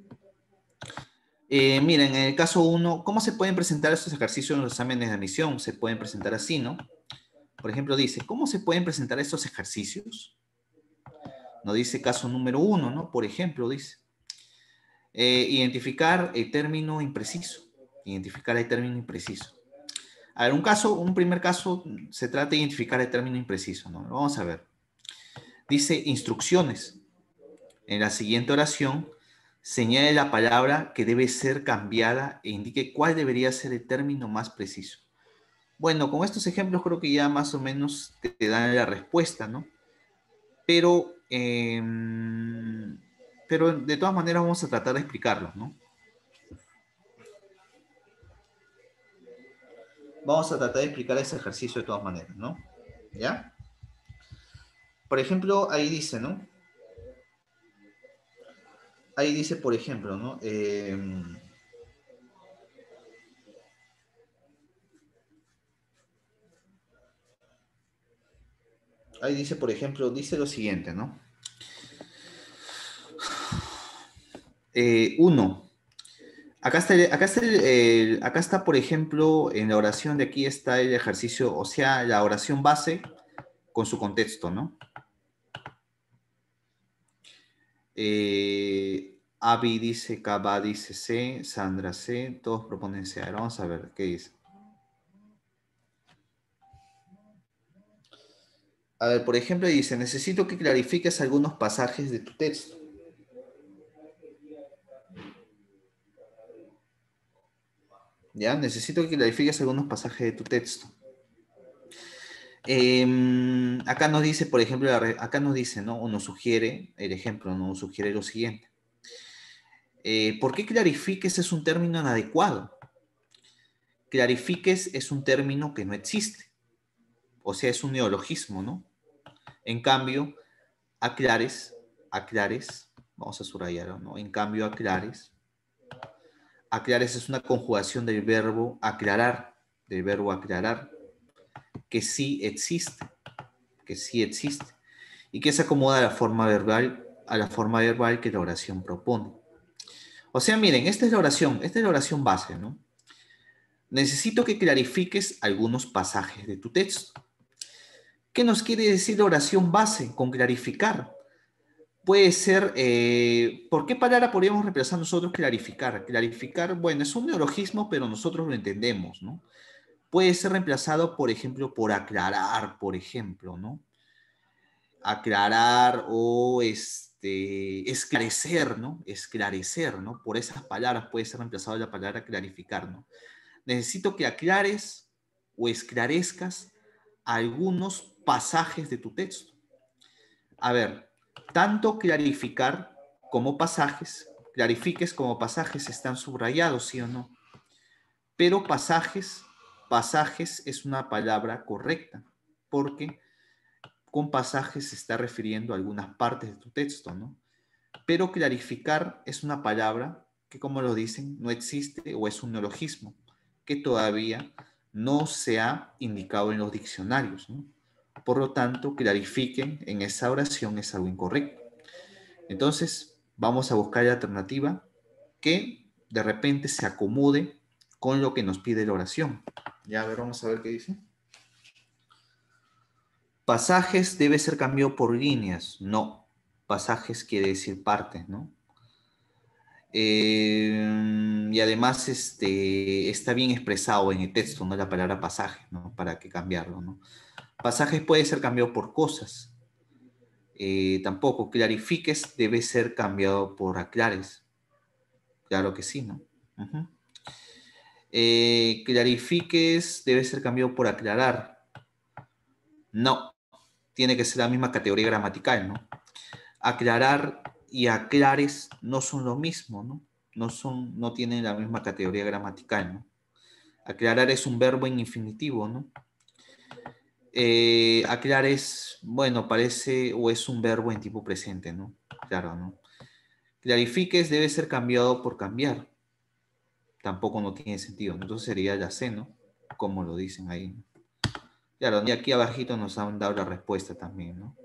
Miren, en el caso uno, ¿cómo se pueden presentar estos ejercicios en los exámenes de admisión? Se pueden presentar así, ¿no? Por ejemplo, dice, ¿cómo se pueden presentar estos ejercicios? No dice caso número uno, ¿no? Por ejemplo, dice, identificar el término impreciso. Identificar el término impreciso. A ver, un primer caso, se trata de identificar el término impreciso, ¿no? Vamos a ver. Dice instrucciones. En la siguiente oración, señale la palabra que debe ser cambiada e indique cuál debería ser el término más preciso. Bueno, con estos ejemplos creo que ya más o menos te dan la respuesta, ¿no? Pero, pero de todas maneras vamos a tratar de explicarlo, ¿no? Vamos a tratar de explicar ese ejercicio de todas maneras, ¿no? ¿Ya? Por ejemplo, ahí dice, ¿no? Ahí dice, por ejemplo, ¿no? Ahí dice, por ejemplo, dice lo siguiente, ¿no? Uno, acá está, por ejemplo, en la oración de aquí está el ejercicio, o sea, la oración base con su contexto, ¿no? Avi dice, Kaba dice C, Sandra C, todos proponen C. A ver, vamos a ver qué dice. A ver, por ejemplo, dice, necesito que clarifiques algunos pasajes de tu texto. Ya, necesito que clarifiques algunos pasajes de tu texto. Acá nos dice, por ejemplo, acá nos dice, ¿no? O nos sugiere, el ejemplo, ¿no? Nos sugiere lo siguiente. ¿Por qué clarifiques es un término inadecuado? Clarifiques es un término que no existe. O sea, es un neologismo, ¿no? En cambio, aclares, aclares, vamos a subrayarlo, ¿no? En cambio, aclares, aclares es una conjugación del verbo aclarar, que sí existe, y que se acomoda a la forma verbal que la oración propone. O sea, miren, esta es la oración base, ¿no? Necesito que clarifiques algunos pasajes de tu texto. ¿Qué nos quiere decir la oración base con clarificar? Puede ser, ¿por qué palabra podríamos reemplazar nosotros clarificar? Clarificar, bueno, es un neologismo, pero nosotros lo entendemos, ¿no? Puede ser reemplazado, por ejemplo, por aclarar, por ejemplo, ¿no? Aclarar o esclarecer, ¿no? Esclarecer, ¿no? Por esas palabras puede ser reemplazado la palabra clarificar, ¿no? Necesito que aclares o esclarezcas algunos pasajes de tu texto. A ver, tanto clarificar como pasajes, clarifiques como pasajes están subrayados, ¿sí o no? Pero pasajes es una palabra correcta, porque con pasajes se está refiriendo a algunas partes de tu texto, ¿no? Pero clarificar es una palabra que, como lo dicen, no existe o es un neologismo que todavía no se ha indicado en los diccionarios, ¿no? Por lo tanto, clarifiquen en esa oración es algo incorrecto. Entonces, vamos a buscar la alternativa que de repente se acomode con lo que nos pide la oración. Ya, a ver, vamos a ver qué dice. Pasajes debe ser cambiado por líneas. No, pasajes quiere decir partes, ¿no? Y además está bien expresado en el texto, ¿no? La palabra pasaje, ¿no? ¿Para qué cambiarlo, no? Pasajes puede ser cambiado por cosas. Tampoco clarifiques debe ser cambiado por aclares. Claro que sí, ¿no? Uh-huh. Clarifiques debe ser cambiado por aclarar. No, tiene que ser la misma categoría gramatical, ¿no? Aclarar y aclares no son lo mismo, ¿no? No tienen la misma categoría gramatical, ¿no? Aclarar es un verbo en infinitivo, ¿no? Aclares, bueno, parece o es un verbo en tipo presente, ¿no? Claro, ¿no? Clarifiques debe ser cambiado por cambiar. Tampoco no tiene sentido, ¿no? Entonces sería la C, ¿no? Como lo dicen ahí, ¿no? Claro, y aquí abajito nos han dado la respuesta también, ¿no?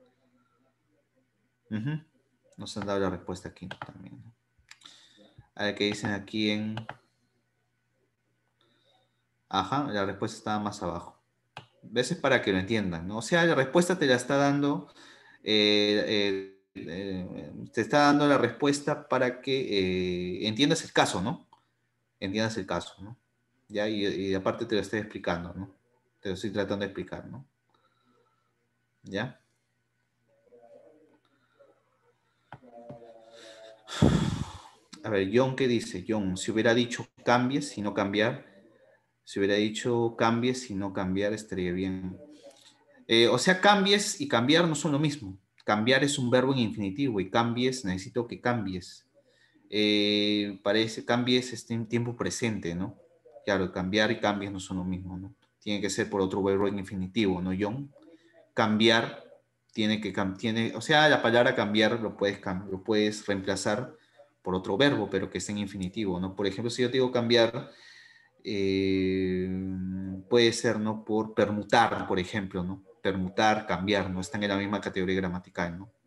Uh-huh. Nos han dado la respuesta aquí también, ¿no? A ver qué dicen aquí en... Ajá, la respuesta estaba más abajo. ¿Ves? Es para que lo entiendan, ¿no? O sea, la respuesta te la está dando... te está dando la respuesta para que entiendas el caso, ¿no? Entiendas el caso, ¿no? Ya, y aparte te lo estoy explicando, ¿no? Te lo estoy tratando de explicar, ¿no? ¿Ya? A ver, John, ¿qué dice? John, si hubiera dicho cambies y no cambiar, si hubiera dicho cambies y no cambiar, estaría bien. O sea, cambies y cambiar no son lo mismo. Cambiar es un verbo en infinitivo y cambies, necesito que cambies. Parece cambies en tiempo presente, ¿no? Claro, cambiar y cambies no son lo mismo, ¿no? Tiene que ser por otro verbo en infinitivo, ¿no, John? Cambiar o sea, la palabra cambiar lo puedes reemplazar por otro verbo, pero que esté en infinitivo, ¿no? Por ejemplo, si yo te digo cambiar, eh, puede ser, ¿no? Por permutar, por ejemplo, ¿no? Permutar, cambiar, no están en la misma categoría gramatical, ¿no?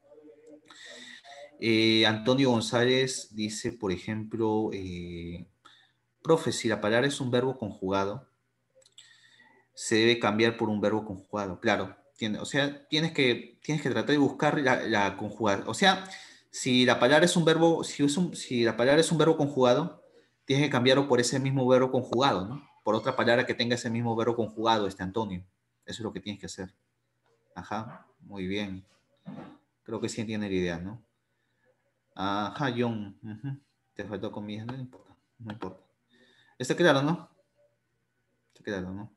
Antonio González dice, por ejemplo, profe, si la palabra es un verbo conjugado, se debe cambiar por un verbo conjugado, claro. O sea, tienes que tratar de buscar la conjugación. O sea, si la palabra es un verbo, si la palabra es un verbo conjugado, tienes que cambiarlo por ese mismo verbo conjugado, ¿no? Por otra palabra que tenga ese mismo verbo conjugado, Antonio. Eso es lo que tienes que hacer. Ajá, muy bien. Creo que sí entiende la idea, ¿no? Ajá, John. Te faltó comida, no importa, no importa. ¿Está claro, no? Está claro, ¿no?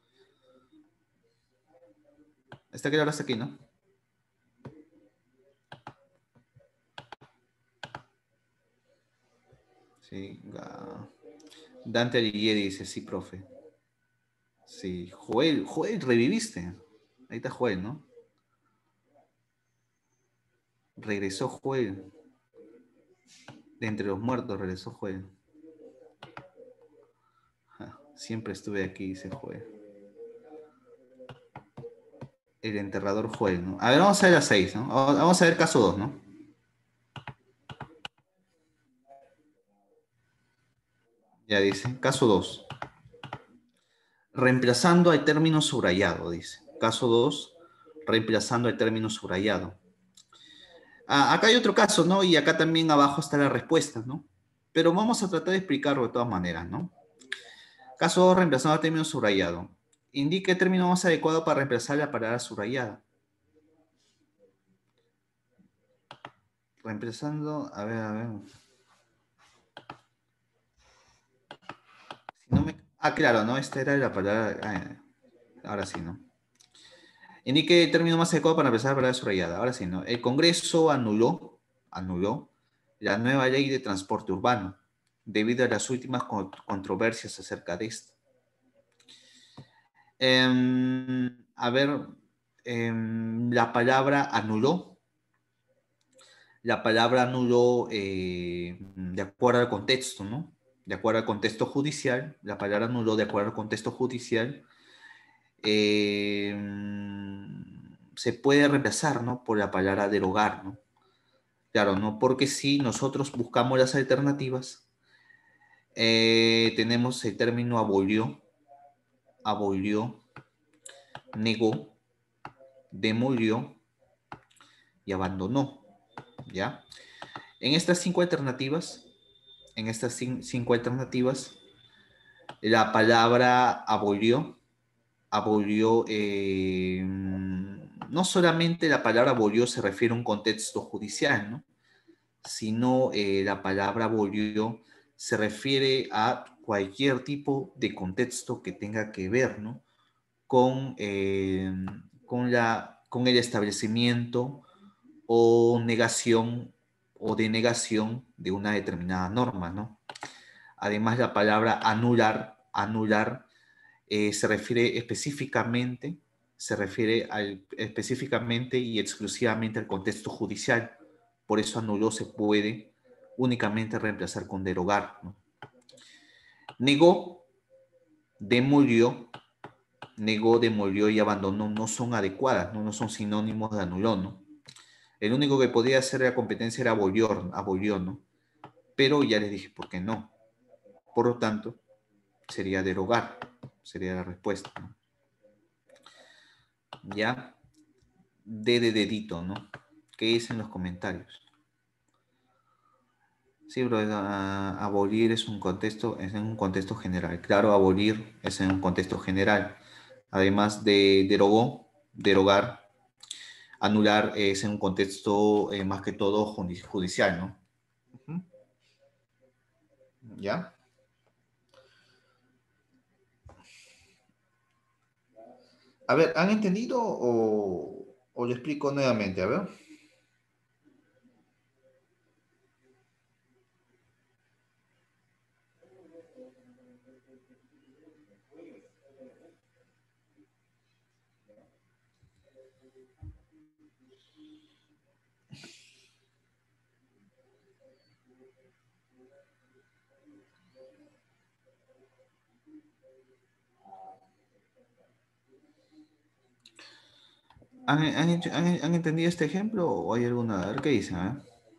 Está claro hasta aquí, ¿no? Sí. Dante Alighieri dice, sí, profe. Sí. Joel, reviviste. Ahí está Joel, ¿no? Regresó Joel. De entre los muertos regresó Joel. Siempre estuve aquí, dice Joel. El enterrador Joel, ¿no? A ver, vamos a ver a 6, ¿no? Vamos a ver caso 2, ¿no? Ya dice, caso 2. Reemplazando al término subrayado, dice. Caso 2, reemplazando al término subrayado. Acá hay otro caso, ¿no? Y acá también abajo está la respuesta, ¿no? Pero vamos a tratar de explicarlo de todas maneras, ¿no? Caso 2, reemplazando al término subrayado. Indica el término más adecuado para reemplazar la palabra subrayada. Reemplazando, a ver. Si no me... claro, ¿no? Esta era la palabra... ahora sí, ¿no? Indique el término más adecuado para reemplazar la palabra subrayada. Ahora sí, ¿no? El Congreso anuló la nueva ley de transporte urbano debido a las últimas controversias acerca de esto. A ver, la palabra anuló. La palabra anuló de acuerdo al contexto, ¿no? De acuerdo al contexto judicial, la palabra anuló de acuerdo al contexto judicial, eh, se puede reemplazar, ¿no? Por la palabra derogar, ¿no? Claro, ¿no? Porque si nosotros buscamos las alternativas, tenemos el término abolió, negó, demolió y abandonó, ¿ya? En estas cinco alternativas, cinco alternativas, la palabra abolió, no solamente la palabra abolió se refiere a un contexto judicial, ¿no? Sino la palabra abolió se refiere a cualquier tipo de contexto que tenga que ver, ¿no? con el establecimiento o negación o denegación de una determinada norma, ¿no? Además, la palabra anular se refiere específicamente y exclusivamente al contexto judicial. Por eso anuló se puede únicamente reemplazar con derogar, ¿no? Negó, demolió, demolió y abandonó no son adecuadas, no son sinónimos de anuló, ¿no? El único que podía hacer la competencia era abolió, ¿no? Pero ya les dije por qué no. Por lo tanto, sería derogar, sería la respuesta, ¿no? Ya, de dedito, ¿no? ¿Qué dicen los comentarios? Sí, bro, abolir es en un contexto general. Claro, abolir es en un contexto general. Además de derogar, anular es en un contexto más que todo judicial, ¿no? Ujú. ¿Ya? A ver, ¿han entendido o lo explico nuevamente? A ver. ¿Han entendido este ejemplo o hay alguna? A ver qué dicen, ¿eh?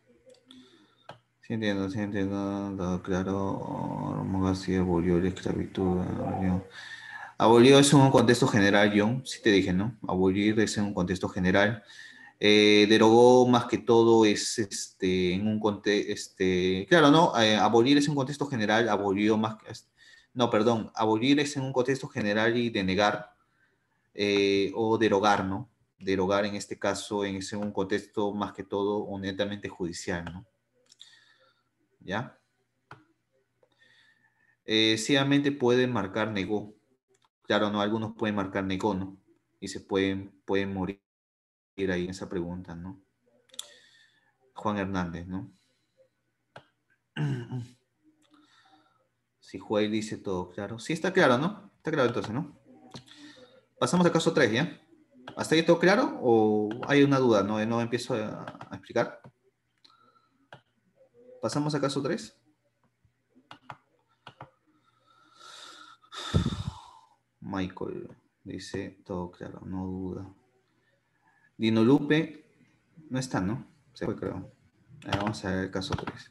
Sí entiendo, todo claro. Mongasí abolió la esclavitud. Abolió es en un contexto general, John. Sí te dije, ¿no? Abolir es en un contexto general. Derogó más que todo es en un contexto, claro, ¿no? Abolir es un contexto general, abolió más que, no, perdón, abolir es en un contexto general y denegar o derogar, ¿no? Derogar en este caso en un contexto más que todo o netamente judicial, ¿no? ¿Ya? Sencillamente pueden marcar negó. Claro, no, algunos pueden marcar negó, ¿no? Y se pueden morir ahí en esa pregunta, ¿no? Juan Hernández, ¿no? Si Juan dice todo, claro. Sí, está claro, ¿no? Está claro entonces, ¿no? Pasamos al caso 3, ¿ya? ¿Hasta ahí todo claro o hay una duda? ¿No empiezo a explicar? ¿Pasamos al caso 3? Michael dice todo claro, no duda. Dino Lupe no está, ¿no? Se fue, creo. Ahora vamos a ver el caso 3.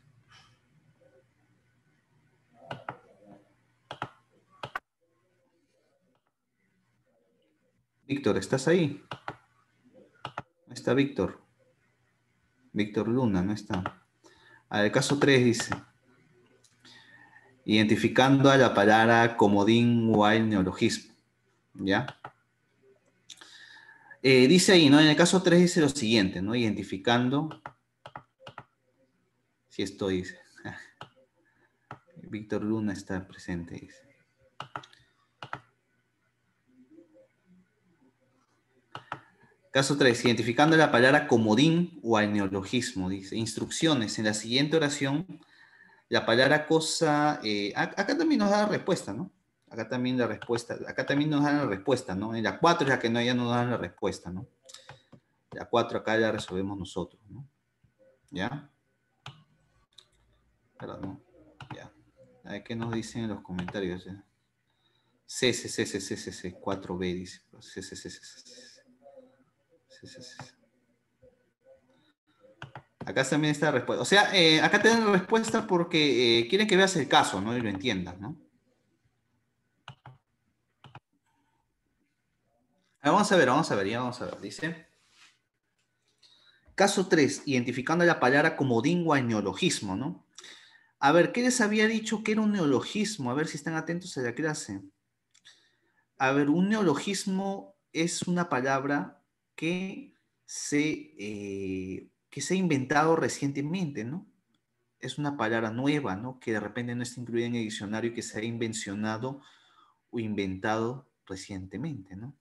Víctor, ¿estás ahí? No está Víctor. Víctor Luna, no está. A ver, el caso 3 dice, identificando a la palabra comodín o al neologismo. ¿Ya? Dice ahí, ¿no? En el caso 3 dice lo siguiente, ¿no? Identificando, si esto dice, Víctor Luna está presente, dice. Caso 3, identificando la palabra comodín o al neologismo, dice. Instrucciones. En la siguiente oración, la palabra cosa, acá también nos da la respuesta, ¿no? Acá también la respuesta, acá también nos dan la respuesta, ¿no? En la 4 es la que no, ya nos dan la respuesta, ¿no? La 4 acá la resolvemos nosotros, ¿no? ¿Ya? Pero no, ya. A ver qué nos dicen en los comentarios, ¿ya? C, 4B dice. C. Acá también está la respuesta. O sea, acá te dan la respuesta porque quieren que veas el caso, ¿no? Y lo entiendas, ¿no? Vamos a ver, ya vamos a ver. Dice, caso 3, identificando la palabra comodín o neologismo, ¿no? A ver, ¿qué les había dicho que era un neologismo? A ver si están atentos a la clase. A ver, un neologismo es una palabra que se ha inventado recientemente, ¿no? Es una palabra nueva, ¿no? Que de repente no está incluida en el diccionario y que se ha invencionado o inventado recientemente, ¿no?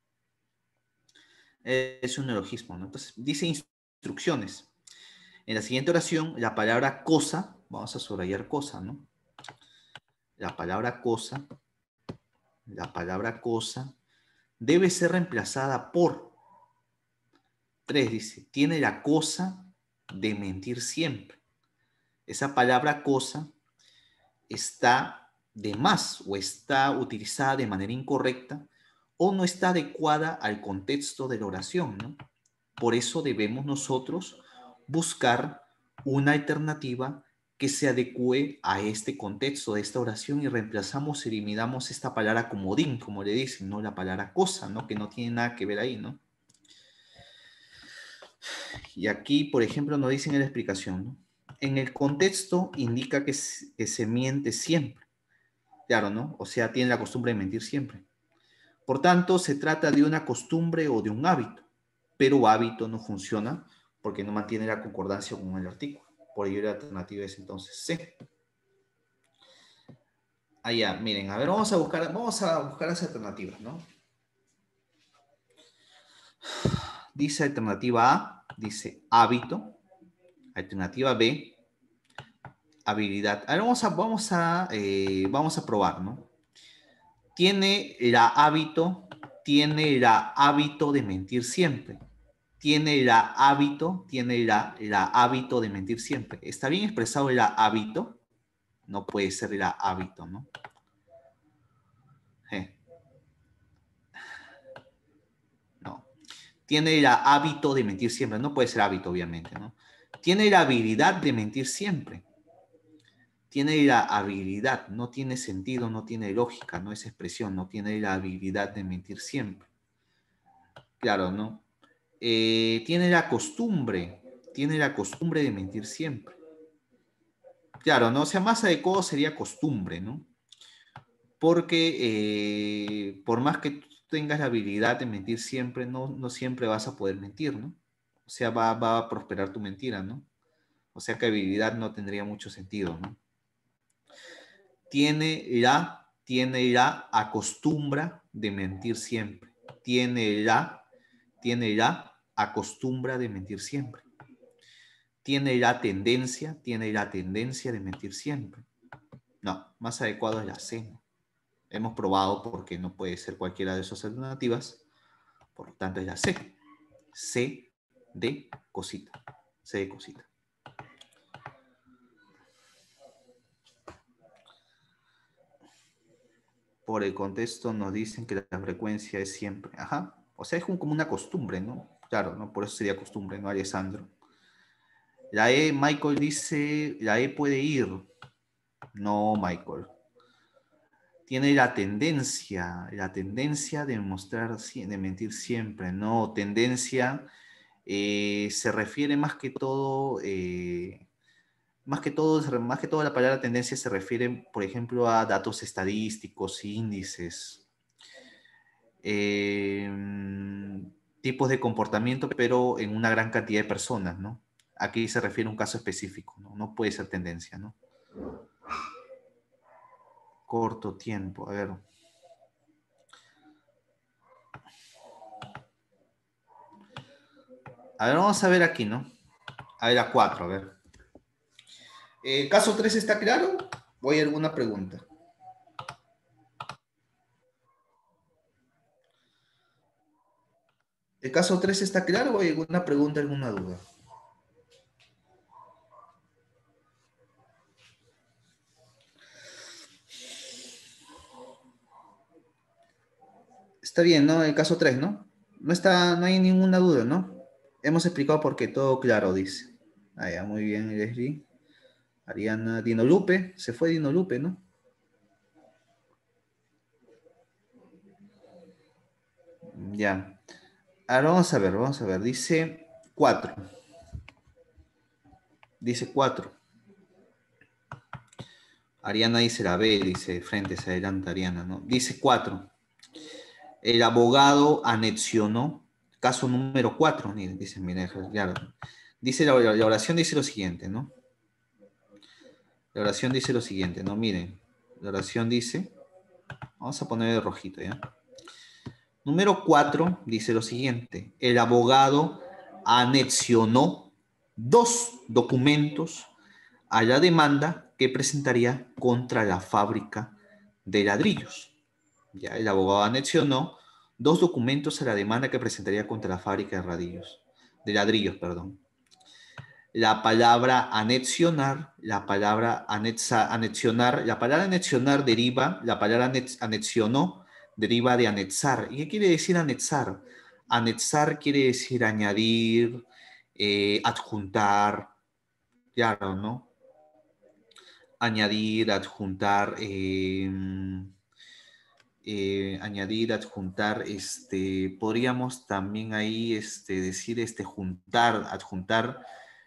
Es un neologismo, ¿no? Entonces, dice instrucciones. En la siguiente oración, la palabra cosa, vamos a subrayar cosa, ¿no? La palabra cosa debe ser reemplazada por 3, dice, tiene la cosa de mentir siempre. Esa palabra cosa está de más o está utilizada de manera incorrecta o no está adecuada al contexto de la oración, ¿no? Por eso debemos nosotros buscar una alternativa que se adecue a este contexto de esta oración y reemplazamos, eliminamos esta palabra comodín, como le dicen, ¿no? La palabra cosa, ¿no? Que no tiene nada que ver ahí, ¿no? Y aquí, por ejemplo, nos dicen en la explicación, ¿no? En el contexto indica que se miente siempre. Claro, ¿no? O sea, tiene la costumbre de mentir siempre. Por tanto, se trata de una costumbre o de un hábito, pero hábito no funciona porque no mantiene la concordancia con el artículo. Por ello la alternativa es entonces C. Allá, miren, a ver, vamos a buscar las alternativas, ¿no? Dice alternativa A, dice hábito. Alternativa B, habilidad. A ver, vamos a probar, ¿no? Tiene la hábito de mentir siempre. Tiene la hábito de mentir siempre. ¿Está bien expresado el hábito? No puede ser el hábito, ¿no? No. Tiene el hábito de mentir siempre. No puede ser hábito, obviamente, ¿no? Tiene la habilidad de mentir siempre. Tiene la habilidad, no tiene sentido, no tiene lógica, no es expresión, no tiene la habilidad de mentir siempre. Claro, ¿no? Tiene la costumbre de mentir siempre. Claro, ¿no? O sea, más adecuado sería costumbre, ¿no? Porque por más que tú tengas la habilidad de mentir siempre, no siempre vas a poder mentir, ¿no? O sea, va a prosperar tu mentira, ¿no? O sea que habilidad no tendría mucho sentido, ¿no? tiene la acostumbra de mentir siempre. Tiene la acostumbra de mentir siempre. Tiene la tendencia de mentir siempre. No, más adecuado es la C. ¿No? Hemos probado porque no puede ser cualquiera de esas alternativas. Por lo tanto es la C. C de cosita. C de cosita. Por el contexto nos dicen que la frecuencia es siempre. Ajá. O sea, es como una costumbre, ¿no? Claro, ¿no? Por eso sería costumbre, ¿no, Alessandro? La E, Michael dice, la E puede ir. No, Michael. Tiene la tendencia de mostrar, de mentir siempre, ¿no? Tendencia se refiere más que todo, más que todo la palabra tendencia se refiere, por ejemplo, a datos estadísticos, índices, eh, tipos de comportamiento, pero en una gran cantidad de personas, ¿no? Aquí se refiere a un caso específico, ¿no? No puede ser tendencia, ¿no? Corto tiempo, a ver. A ver, vamos a ver aquí, ¿no? A ver, a 4, a ver. ¿Caso 3 está claro? ¿O hay alguna pregunta? ¿El caso 3 está claro o hay alguna pregunta, alguna duda? Está bien, ¿no? El caso 3, ¿no? No hay ninguna duda, ¿no? Hemos explicado por qué, todo claro, dice. Ah, ya, muy bien, Leslie. Ariana, Dino Lupe, se fue Dino Lupe, ¿no? Ya. Ahora vamos a ver. Dice 4. Dice 4. Ariana dice la B, dice frente, se adelanta Ariana, ¿no? Dice 4. El abogado anexionó, caso número 4, dice, mira, claro. Dice la oración dice lo siguiente, ¿no? La oración dice lo siguiente, ¿no? Miren, la oración dice, vamos a poner el rojito, ¿ya? Número 4 dice lo siguiente, el abogado anexionó 2 documentos a la demanda que presentaría contra la fábrica de ladrillos. Ya, el abogado anexionó 2 documentos a la demanda que presentaría contra la fábrica de ladrillos, perdón. La palabra anexionar, la palabra anexionar, la palabra anexionar deriva, la palabra anexionó deriva de anexar. ¿Y qué quiere decir anexar? Anexar quiere decir añadir, adjuntar, claro, ¿no? Añadir, adjuntar, añadir, adjuntar, podríamos también ahí decir juntar, adjuntar,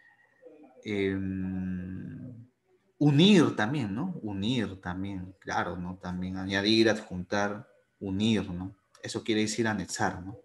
unir también, ¿no? Unir también, claro, ¿no? También añadir, adjuntar, unir, ¿no? Eso quiere decir anexar, ¿no?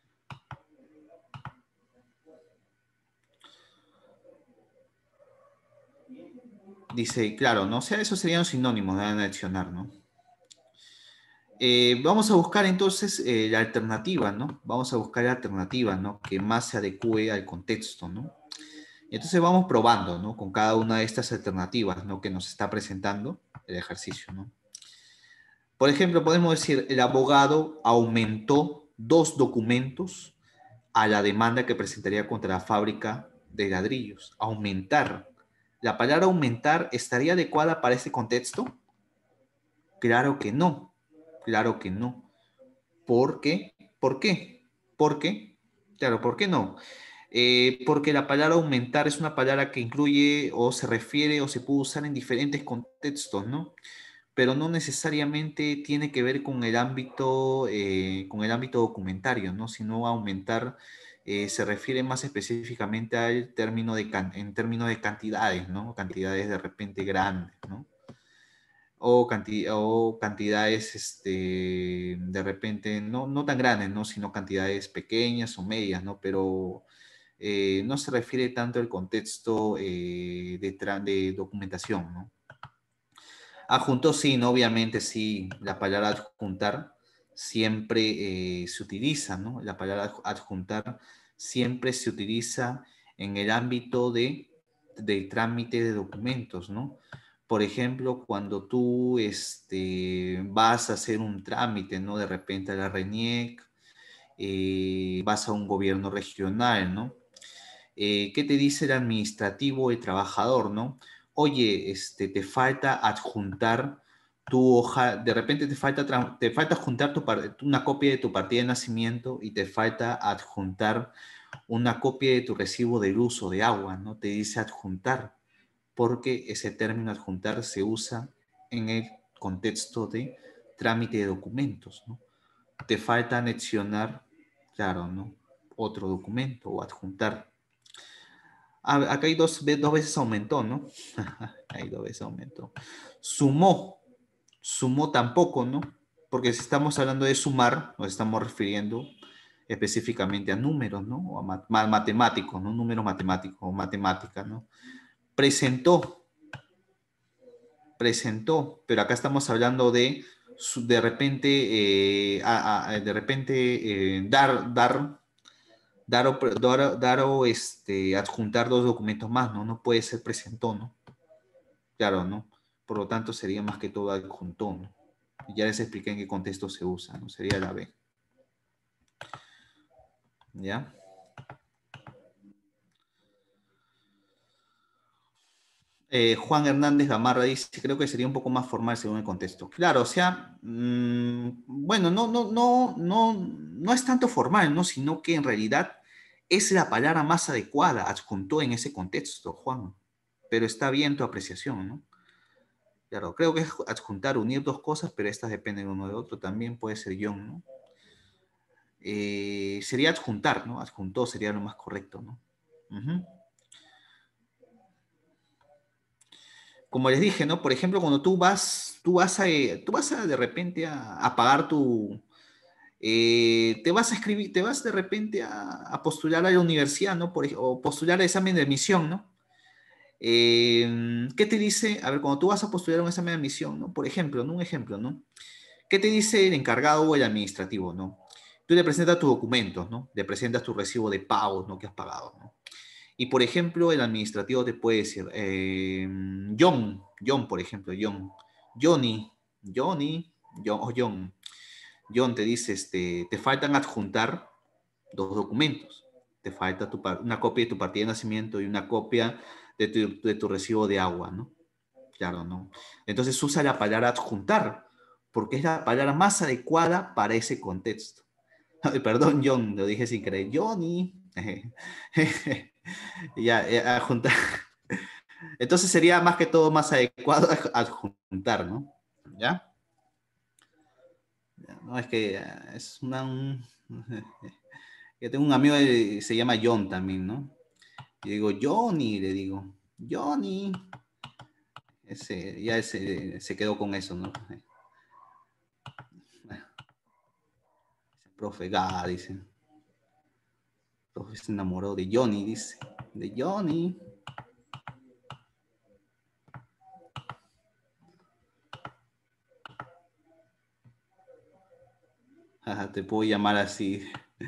Dice, claro, ¿no? O sea, esos serían sinónimos de anexionar, ¿no? Vamos a buscar entonces la alternativa, ¿no? Vamos a buscar la alternativa, ¿no? Que más se adecue al contexto, ¿no? Y entonces vamos probando, ¿no? Con cada una de estas alternativas, ¿no? Que nos está presentando el ejercicio, ¿no? Por ejemplo, podemos decir, el abogado aumentó 2 documentos a la demanda que presentaría contra la fábrica de ladrillos. Aumentar. ¿La palabra aumentar estaría adecuada para este contexto? Claro que no. Claro que no. ¿Por qué? ¿Por qué? ¿Por qué? Claro, ¿por qué no? Porque la palabra aumentar es una palabra que incluye o se refiere o se puede usar en diferentes contextos, ¿no? Pero no necesariamente tiene que ver con el ámbito documentario, ¿no? Sino aumentar se refiere más específicamente al término en términos de cantidades, ¿no? Cantidades de repente grandes, ¿no? O cantidades de repente no tan grandes, ¿no? Sino cantidades pequeñas o medias, ¿no? Pero no se refiere tanto al contexto de documentación, ¿no? Adjuntó, sí, no, obviamente sí, la palabra adjuntar siempre se utiliza, ¿no? La palabra adjuntar siempre se utiliza en el ámbito de trámite de documentos, ¿no? Por ejemplo, cuando tú vas a hacer un trámite, ¿no? De repente a la RENIEC, vas a un gobierno regional, ¿no? ¿Qué te dice el administrativo, el trabajador, ¿no? Oye, te falta adjuntar tu hoja, de repente te falta adjuntar una copia de tu partida de nacimiento y te falta adjuntar una copia de tu recibo de luz o de agua, ¿no? Te dice adjuntar, porque ese término adjuntar se usa en el contexto de trámite de documentos, ¿no? Te falta anexionar, claro, ¿no? Otro documento o adjuntar. Acá hay dos veces aumentó, ¿no? Hay dos veces aumentó. Sumó tampoco, ¿no? Porque si estamos hablando de sumar, nos estamos refiriendo específicamente a números, ¿no? O a matemáticos, ¿no? Números matemáticos o matemática, ¿no? Presentó, pero acá estamos hablando de repente, dar o adjuntar dos documentos más, ¿no? No puede ser presentó, ¿no? Claro, ¿no? Por lo tanto, sería más que todo adjuntó, ¿no? Y ya les expliqué en qué contexto se usa, ¿no? Sería la B. ¿Ya? Juan Hernández Gamarra dice, creo que sería un poco más formal según el contexto. Claro, o sea, bueno, no es tanto formal, ¿no? Sino que en realidad es la palabra más adecuada, adjuntó en ese contexto, Juan. Pero está bien tu apreciación, ¿no? Claro, creo que es adjuntar, unir dos cosas, pero estas dependen uno de otro. También puede ser John, ¿no? Sería adjuntar, ¿no? Adjuntó sería lo más correcto, ¿no? Ujú. Como les dije, ¿no? Por ejemplo, cuando tú vas a de repente a pagar te vas a escribir, te vas de repente postular a la universidad, ¿no? O postular al examen de admisión, ¿no? ¿Qué te dice? A ver, cuando tú vas a postular un examen de admisión, ¿no? Por ejemplo, ¿no? Un ejemplo, ¿no? ¿Qué te dice el encargado o el administrativo, ¿no? Tú le presentas tus documentos, ¿no? Le presentas tu recibo de pagos, ¿no? Que has pagado, ¿no? Y por ejemplo, el administrativo te puede decir, John, por ejemplo, Johnny, o John. John te dice, te faltan adjuntar dos documentos. Te falta una copia de tu partida de nacimiento y una copia de tu recibo de agua, ¿no? Claro, ¿no? Entonces usa la palabra adjuntar, porque es la palabra más adecuada para ese contexto. Perdón, John, lo dije sin querer. Johnny. Ya, adjuntar. Entonces sería más que todo más adecuado adjuntar, ¿no? ¿Ya? No, es que es yo tengo un amigo que se llama John también, ¿no? Y digo, Johnny, le digo, Johnny. Se quedó con eso, ¿no? Profe Ga, dice. El profe se enamoró de Johnny, dice. De Johnny. Te puedo llamar así.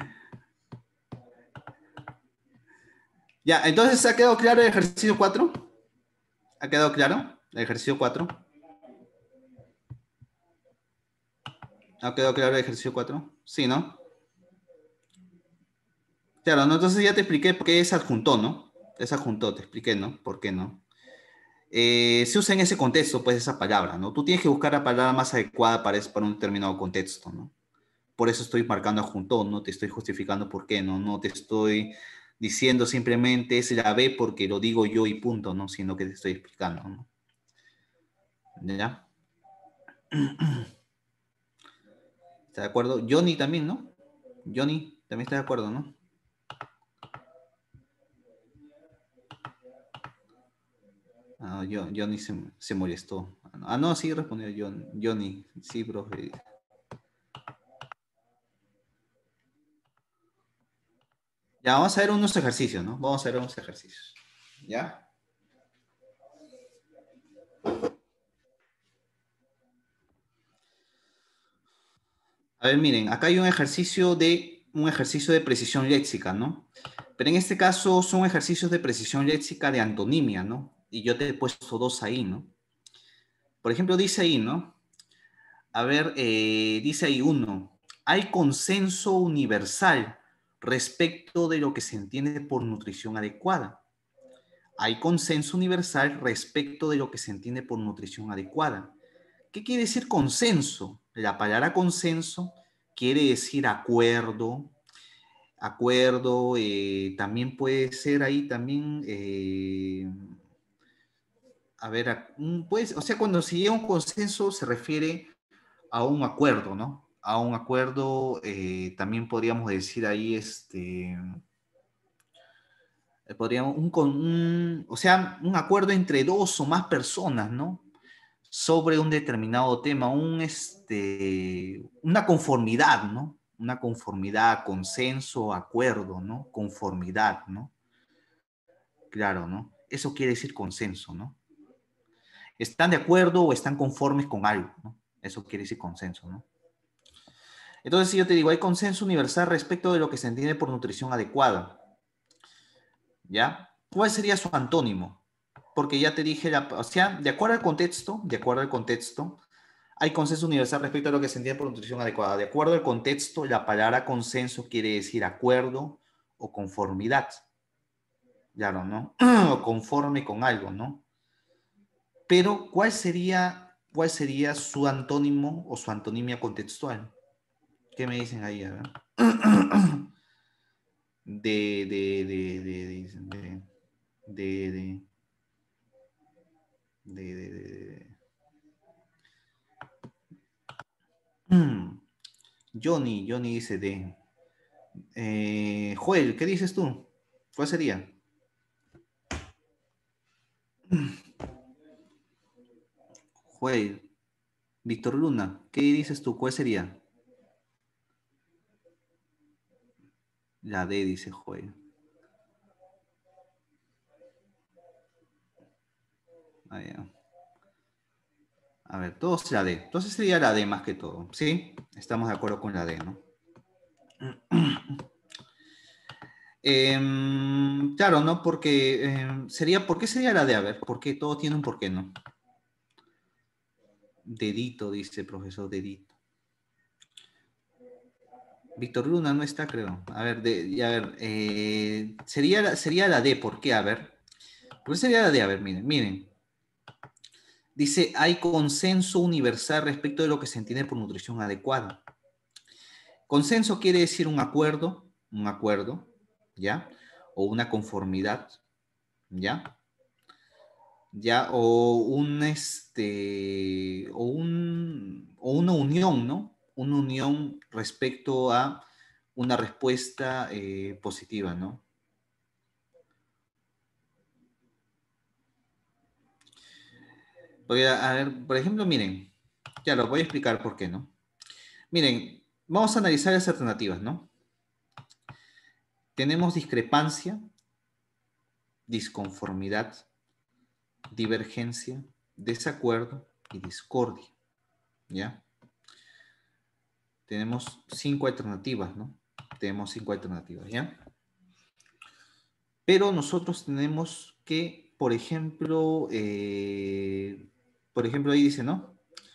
Ya, entonces, ¿ha quedado claro el ejercicio 4? ¿Ha quedado claro? El ejercicio 4. ¿Ha quedado claro el ejercicio 4? Sí, ¿no? Claro, ¿no? Entonces ya te expliqué por qué es adjuntó, ¿no? Es adjuntó, te expliqué, ¿no? ¿Por qué no? Se usa en ese contexto, pues, esa palabra, ¿no? Tú tienes que buscar la palabra más adecuada para un determinado contexto, ¿no? Por eso estoy marcando adjuntó, no te estoy justificando por qué, ¿no? No te estoy diciendo simplemente es la B porque lo digo yo y punto, ¿no? Sino que te estoy explicando, ¿no? ¿Ya? ¿Está de acuerdo? Johnny también, ¿no? Johnny, también está de acuerdo, ¿no? Johnny se molestó. No, sí respondió Johnny. Sí, profe. Ya, vamos a ver unos ejercicios, ¿no? Vamos a ver unos ejercicios. ¿Ya? A ver, miren, acá hay un ejercicio de precisión léxica, ¿no? Pero en este caso son ejercicios de precisión léxica de antonimia, ¿no? Y yo te he puesto dos ahí, ¿no? Por ejemplo, dice ahí, ¿no? A ver, dice ahí uno, hay consenso universal respecto de lo que se entiende por nutrición adecuada. Hay consenso universal respecto de lo que se entiende por nutrición adecuada. ¿Qué quiere decir consenso? La palabra consenso quiere decir acuerdo, también puede ser ahí también, a ver, pues, o sea, cuando se llega a un consenso se refiere a un acuerdo, ¿no? A un acuerdo, también podríamos decir ahí, podríamos, o sea, un acuerdo entre dos o más personas, ¿no? Sobre un determinado tema, una conformidad, ¿no? Una conformidad, consenso, acuerdo, ¿no? Conformidad, ¿no? Claro, ¿no? Eso quiere decir consenso, ¿no? Están de acuerdo o están conformes con algo, ¿no? Eso quiere decir consenso, ¿no? Entonces, si yo te digo, hay consenso universal respecto de lo que se entiende por nutrición adecuada, ¿ya? ¿Cuál sería su antónimo? Porque ya te dije, o sea, de acuerdo al contexto, hay consenso universal respecto a lo que se entiende por nutrición adecuada. De acuerdo al contexto, la palabra consenso quiere decir acuerdo o conformidad. Claro, ¿no? O conforme con algo, ¿no? Pero, cuál sería su antónimo o su antonimia contextual? ¿Qué me dicen ahí? A ver. De, de, de, de, de, de, de, de. Johnny dice de. Joel, ¿qué dices tú? ¿Cuál sería? Joel, Víctor Luna, ¿qué dices tú? ¿Cuál sería? La D, dice Joel. Ah, ya. A ver, todos la D. Entonces sería la D más que todo, ¿sí? Estamos de acuerdo con la D, ¿no? Claro, ¿no? Porque ¿por qué sería la D? A ver, ¿por qué? Todo tiene un por qué, ¿no? Dedito, dice el profesor Dedito. Víctor Luna no está, creo. A ver, sería la D, ¿por qué? A ver. ¿Por qué sería la D? A ver, miren. Dice, hay consenso universal respecto de lo que se entiende por nutrición adecuada. Consenso quiere decir un acuerdo, ¿ya? O una conformidad, ¿ya? ¿Ya? O una unión, ¿no? Una unión respecto a una respuesta positiva, ¿no? Porque, a ver, por ejemplo, miren, ya lo voy a explicar por qué, ¿no? Miren, vamos a analizar las alternativas, ¿no? Tenemos discrepancia, disconformidad, divergencia, desacuerdo y discordia, ¿ya? Tenemos 5 alternativas, ¿no? Tenemos 5 alternativas, ¿ya? Pero nosotros tenemos que, por ejemplo, ahí dice, ¿no?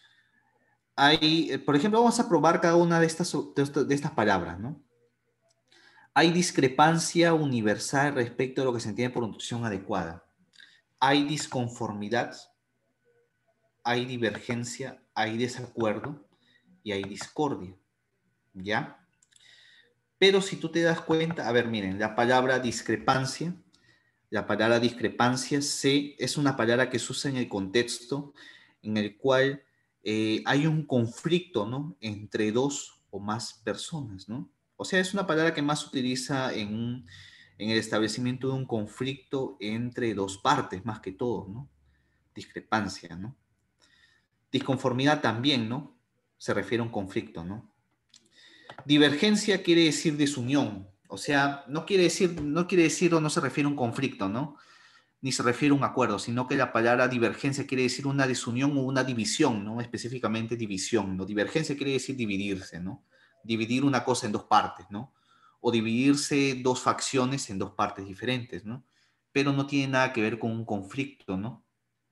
Por ejemplo, vamos a probar cada una de estas palabras, ¿no? Hay discrepancia universal respecto a lo que se entiende por nutrición adecuada. Hay disconformidad, hay divergencia, hay desacuerdo y hay discordia, ¿ya? Pero si tú te das cuenta, a ver, miren, la palabra discrepancia es una palabra que se usa en el contexto en el cual hay un conflicto, ¿no? Entre dos o más personas, ¿no? O sea, es una palabra que más se utiliza en el establecimiento de un conflicto entre dos partes, más que todo, ¿no? Discrepancia, ¿no? Disconformidad también, ¿no? Se refiere a un conflicto, ¿no? Divergencia quiere decir desunión, o sea, no quiere decir o no se refiere a un conflicto, ¿no? Ni se refiere a un acuerdo, sino que la palabra divergencia quiere decir una desunión o una división, ¿no? Específicamente división, ¿no? Divergencia quiere decir dividirse, ¿no? dividir una cosa en dos partes, ¿no? O dividirse dos facciones en dos partes diferentes, ¿no? Pero no tiene nada que ver con un conflicto, ¿no?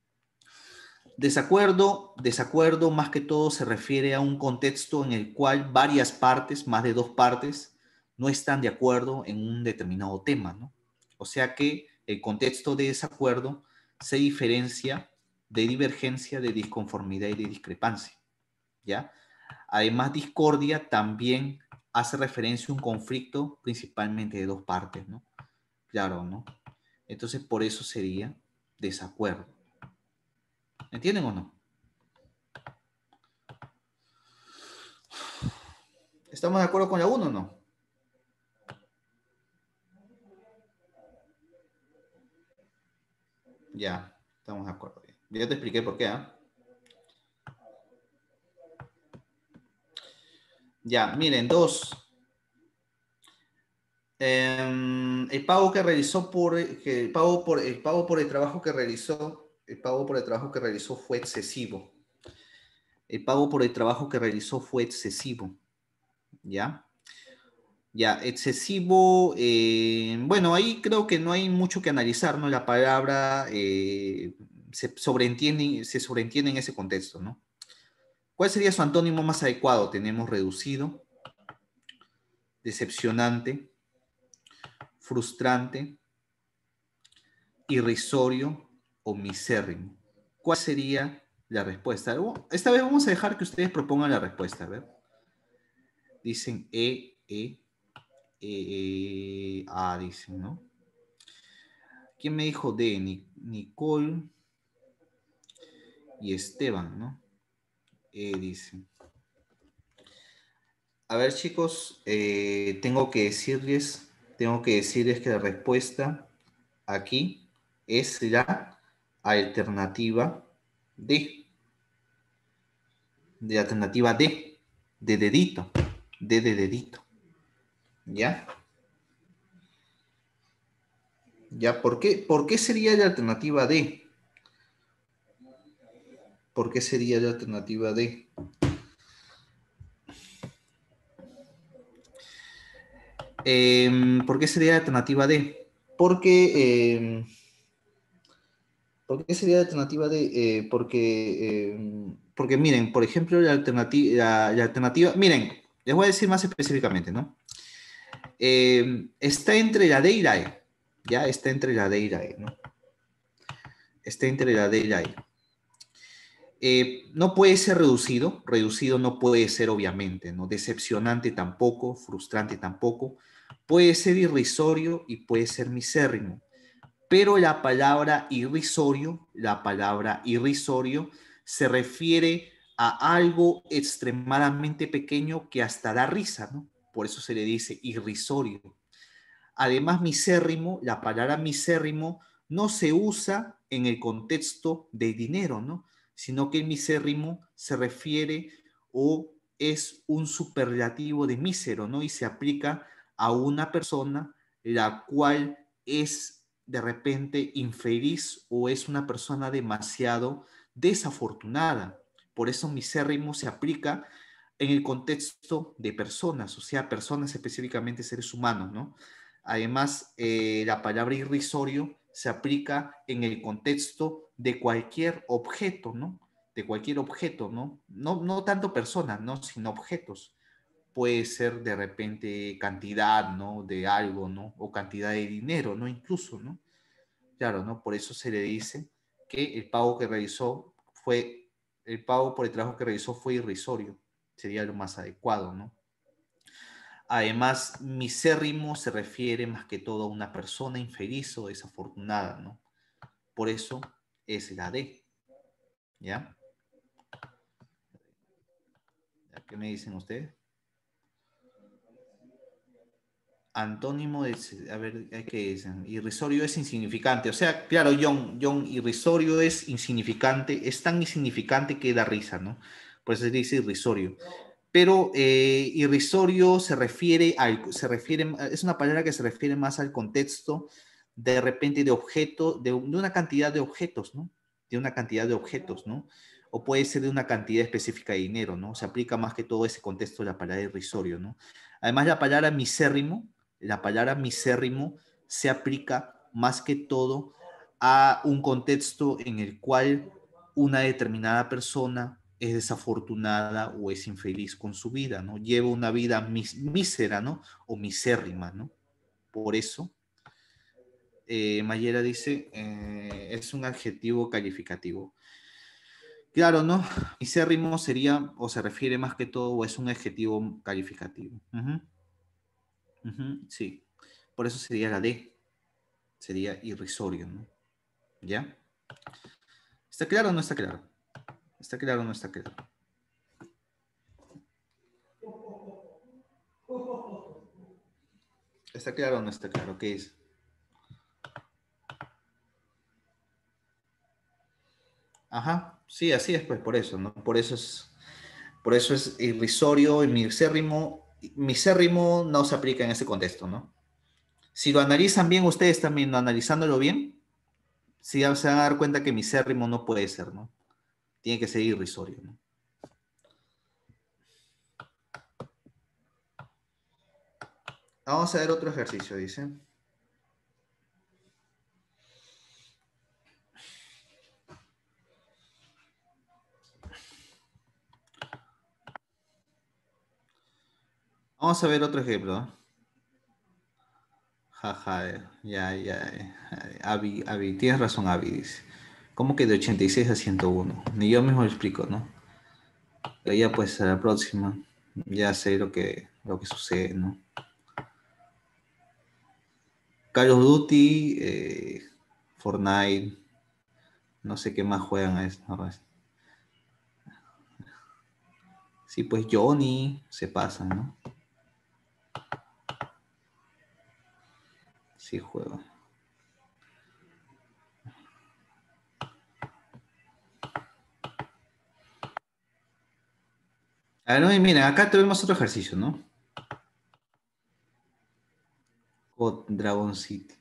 Desacuerdo más que todo se refiere a un contexto en el cual varias partes, más de dos partes, no están de acuerdo en un determinado tema, ¿no? O sea que el contexto de desacuerdo se diferencia de divergencia, de disconformidad y de discrepancia, ¿ya? Además, discordia también hace referencia a un conflicto principalmente de dos partes, ¿no? Claro, ¿no? Entonces, por eso sería desacuerdo. ¿Entienden o no? ¿Estamos de acuerdo con la 1 o no? Ya, estamos de acuerdo. Ya te expliqué por qué, ¿ah? Ya, miren, 2. El pago que realizó el pago por el trabajo que realizó, el pago por el trabajo que realizó fue excesivo. El pago por el trabajo que realizó fue excesivo. ¿Ya? Ya, excesivo, bueno, ahí creo que no hay mucho que analizar, ¿no? La palabra se sobreentiende en ese contexto, ¿no? ¿Cuál sería su antónimo más adecuado? Tenemos reducido, decepcionante, frustrante, irrisorio o misérrimo. ¿Cuál sería la respuesta? Esta vez vamos a dejar que ustedes propongan la respuesta, a ver. Dicen A, dicen, ¿no? ¿Quién me dijo D? Nicole y Esteban, ¿no? Dicen. A ver, chicos, tengo que decirles que la respuesta aquí es la alternativa D. De alternativa D, de dedito, D de dedito. ¿Ya? ¿Ya? ¿Por qué sería la alternativa D? ¿Por qué sería la alternativa D? ¿Por qué sería la alternativa D? Porque, ¿por qué sería la alternativa D? Porque miren, por ejemplo, la alternativa, miren, les voy a decir más específicamente, ¿no? Está entre la D y la E, ¿ya? Está entre la D y la E, ¿no? Está entre la D y la E. No puede ser reducido no puede ser obviamente, ¿no? Decepcionante tampoco, frustrante tampoco, puede ser irrisorio y puede ser misérrimo, pero la palabra irrisorio se refiere a algo extremadamente pequeño que hasta da risa, ¿no? Por eso se le dice irrisorio. Además, misérrimo, la palabra misérrimo no se usa en el contexto de dinero, ¿no? Sino que el misérrimo se refiere o es un superlativo de mísero, ¿no? Y se aplica a una persona la cual es de repente infeliz o es una persona demasiado desafortunada. Por eso misérrimo se aplica en el contexto de personas, o sea, personas específicamente seres humanos, ¿no? Además, la palabra irrisorio se aplica en el contexto de cualquier objeto, ¿no? De cualquier objeto, ¿no? No tanto personas, ¿no? Sino objetos. Puede ser de repente cantidad, ¿no? De algo, ¿no? O cantidad de dinero, ¿no? Incluso, ¿no? Claro, ¿no? Por eso se le dice que el pago por el trabajo que realizó fue irrisorio. Sería lo más adecuado, ¿no? Además, misérrimo se refiere más que todo a una persona infeliz o desafortunada, ¿no? Por eso es la D, ¿ya? ¿Qué me dicen ustedes? Antónimo de, a ver, ¿qué dicen? Irrisorio es insignificante. O sea, claro, John, irrisorio es insignificante, es tan insignificante que da risa, ¿no? Por eso se dice irrisorio. Pero irrisorio es una palabra que se refiere más al contexto de repente de objeto, de una cantidad de objetos, ¿no? De una cantidad de objetos, ¿no? o puede ser de una cantidad específica de dinero, ¿no? Se aplica más que todo ese contexto de la palabra irrisorio, ¿no? Además, la palabra misérrimo se aplica más que todo a un contexto en el cual una determinada persona es desafortunada o es infeliz con su vida, ¿no? Lleva una vida mísera, ¿no? O misérrima, ¿no? Por eso, Mayera dice, es un adjetivo calificativo. Claro, ¿no? Misérrimo sería, o se refiere más que todo, o es un adjetivo calificativo. Ujú, ujú, sí. Por eso sería la D. Sería irrisorio, ¿no? ¿Ya? ¿Está claro o no está claro? ¿Está claro o no está claro? ¿Está claro o no está claro? ¿Qué es? Ajá, sí, así es, pues, por eso, ¿no? Por eso es irrisorio y misérrimo. Misérrimo no se aplica en ese contexto, ¿no? Si lo analizan bien ustedes también, analizándolo bien, sí se van a dar cuenta que misérrimo no puede ser, ¿no? Tiene que ser irrisorio, ¿no? Vamos a ver otro ejercicio, dice. Vamos a ver otro ejemplo, ¿no? Jaja, Avi, tienes razón, Avi, dice. ¿Cómo que de 86 a 101? Ni yo mismo lo explico, ¿no? Pero ya pues a la próxima, ya sé lo que sucede, ¿no? Call of Duty, Fortnite, no sé qué más juegan a esto, ¿no? Sí, pues Johnny se pasa, ¿no? Sí juega. A ver, no, y miren, acá tenemos otro ejercicio, ¿no? O Dragon City.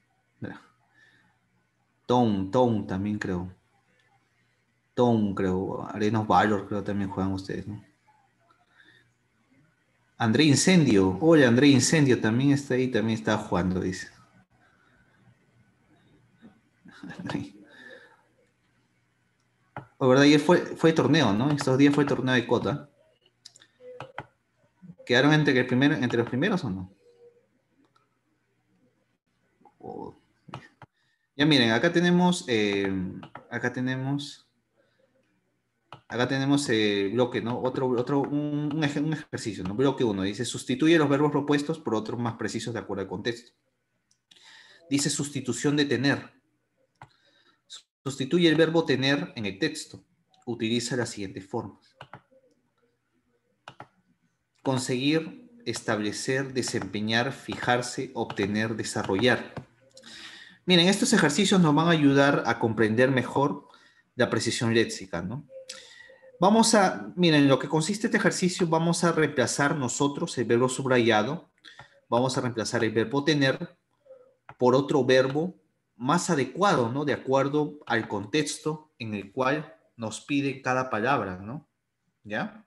Tone también creo. Tone creo. Arenas Valor creo también juegan ustedes, ¿no? André Incendio. Hola, André Incendio también está ahí, también está jugando, dice. La verdad, ayer fue torneo, ¿no? Estos días fue torneo de Cota. ¿Quedaron entre los primeros o no? O- Ya miren, acá tenemos bloque, ¿no? Un ejercicio, ¿no? Bloque uno dice, sustituye los verbos propuestos por otros más precisos de acuerdo al contexto. Dice sustitución de tener. Sustituye el verbo tener en el texto. Utiliza las siguientes formas. Conseguir, establecer, desempeñar, fijarse, obtener, desarrollar. Miren, estos ejercicios nos van a ayudar a comprender mejor la precisión léxica, ¿no? Miren, lo que consiste este ejercicio, vamos a reemplazar nosotros el verbo subrayado, vamos a reemplazar el verbo tener por otro verbo más adecuado, ¿no? De acuerdo al contexto en el cual nos pide cada palabra, ¿no? ¿Ya?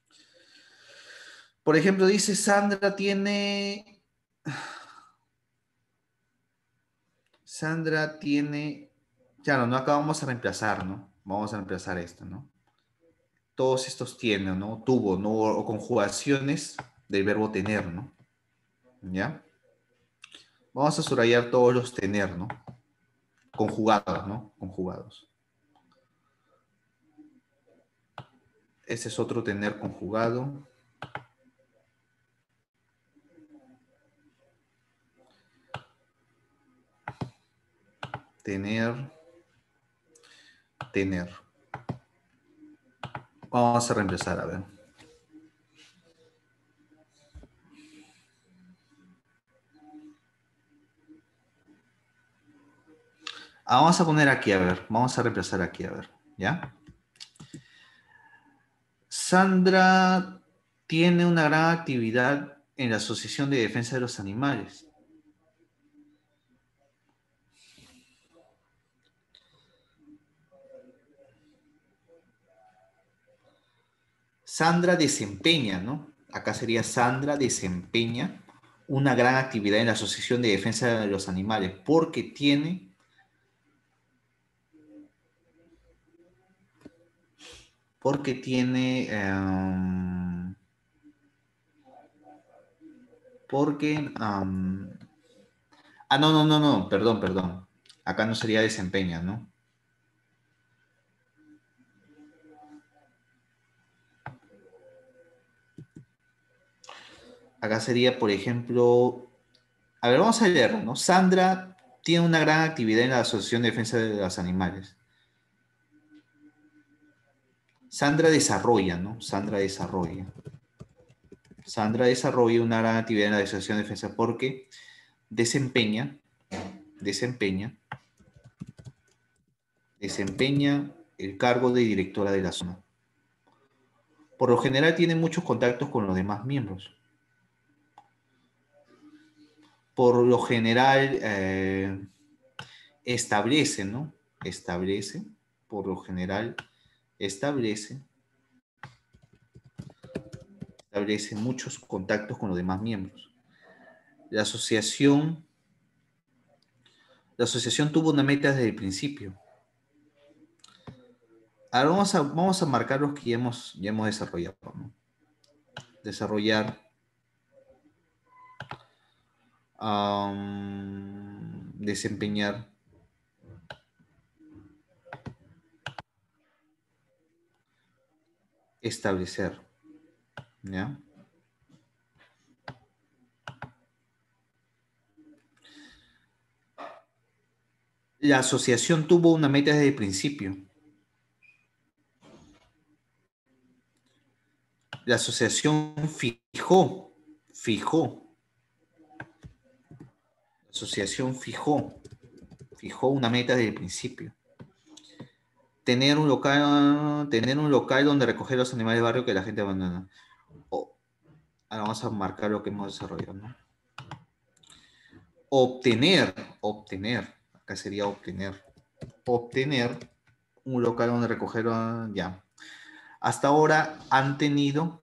Por ejemplo, dice Sandra tiene, claro, no acá vamos a reemplazar, ¿no? Vamos a reemplazar esto, ¿no? Todos estos tienen, ¿no? Tuvo, ¿no? O conjugaciones del verbo tener, ¿no? ¿Ya? Vamos a subrayar todos los tener, ¿no? Conjugados, ¿no? Conjugados. Ese es otro tener conjugado. Tener, tener. Vamos a reemplazar, a ver. Vamos a poner aquí, a ver. Vamos a reemplazar aquí, a ver. ¿Ya? Sandra tiene una gran actividad en la Asociación de Defensa de los Animales. Sandra desempeña, ¿no? Acá sería Sandra desempeña una gran actividad en la Asociación de Defensa de los Animales porque tiene, no, perdón. Acá no sería desempeña, ¿no? Acá sería, por ejemplo, a ver, vamos a leerlo, ¿no? Sandra tiene una gran actividad en la Asociación de Defensa de los Animales. Sandra desarrolla, ¿no? Sandra desarrolla una gran actividad en la Asociación de Defensa porque desempeña el cargo de directora de la zona. Por lo general tiene muchos contactos con los demás miembros. Por lo general establece, ¿no? Por lo general establece muchos contactos con los demás miembros. La asociación tuvo una meta desde el principio. Ahora vamos a marcar los que ya hemos desarrollado, ¿no? Desempeñar, establecer, ¿ya? La asociación tuvo una meta desde el principio. La asociación fijó. La asociación fijó una meta desde el principio. Tener un local donde recoger los animales de barrio que la gente abandona. Ahora vamos a marcar lo que hemos desarrollado, ¿no? Obtener. Acá sería obtener un local donde recoger, ya. Hasta ahora han tenido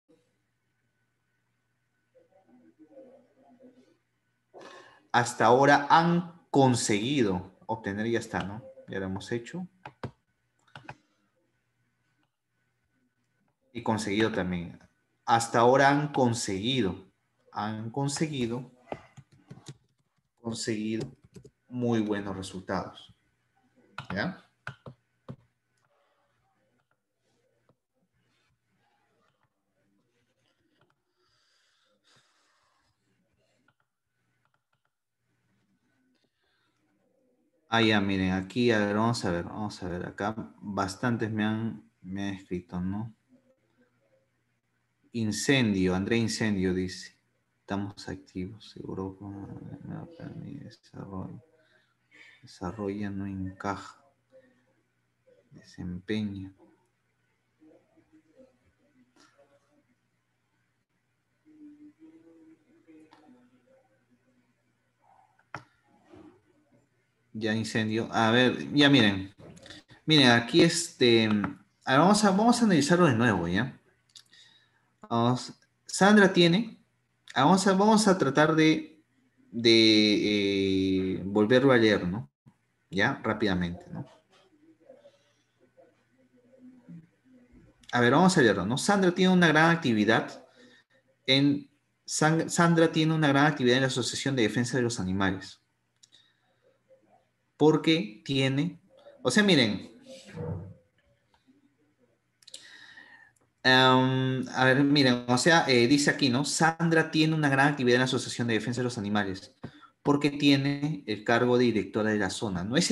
conseguido obtener, ya está, ¿no? Ya lo hemos hecho. Y conseguido también. Hasta ahora han conseguido muy buenos resultados. ¿Ya? Ah, ya, miren, aquí, a ver, vamos a ver, acá bastantes me han escrito, ¿no? Incendio, André Incendio dice, estamos activos, seguro, desarrolla no encaja, desempeña. Ya Incendio, a ver, ya miren, aquí a ver, vamos a analizarlo de nuevo, ¿ya? Sandra tiene, vamos a tratar de volverlo a leer, ¿no? Ya, rápidamente, ¿no? A ver, vamos a leerlo, ¿no? Sandra tiene una gran actividad en la Asociación de Defensa de los Animales. Porque tiene, o sea, miren, a ver, miren, o sea, dice aquí, ¿no? Sandra tiene una gran actividad en la Asociación de Defensa de los Animales, porque tiene el cargo de directora de la zona, ¿no?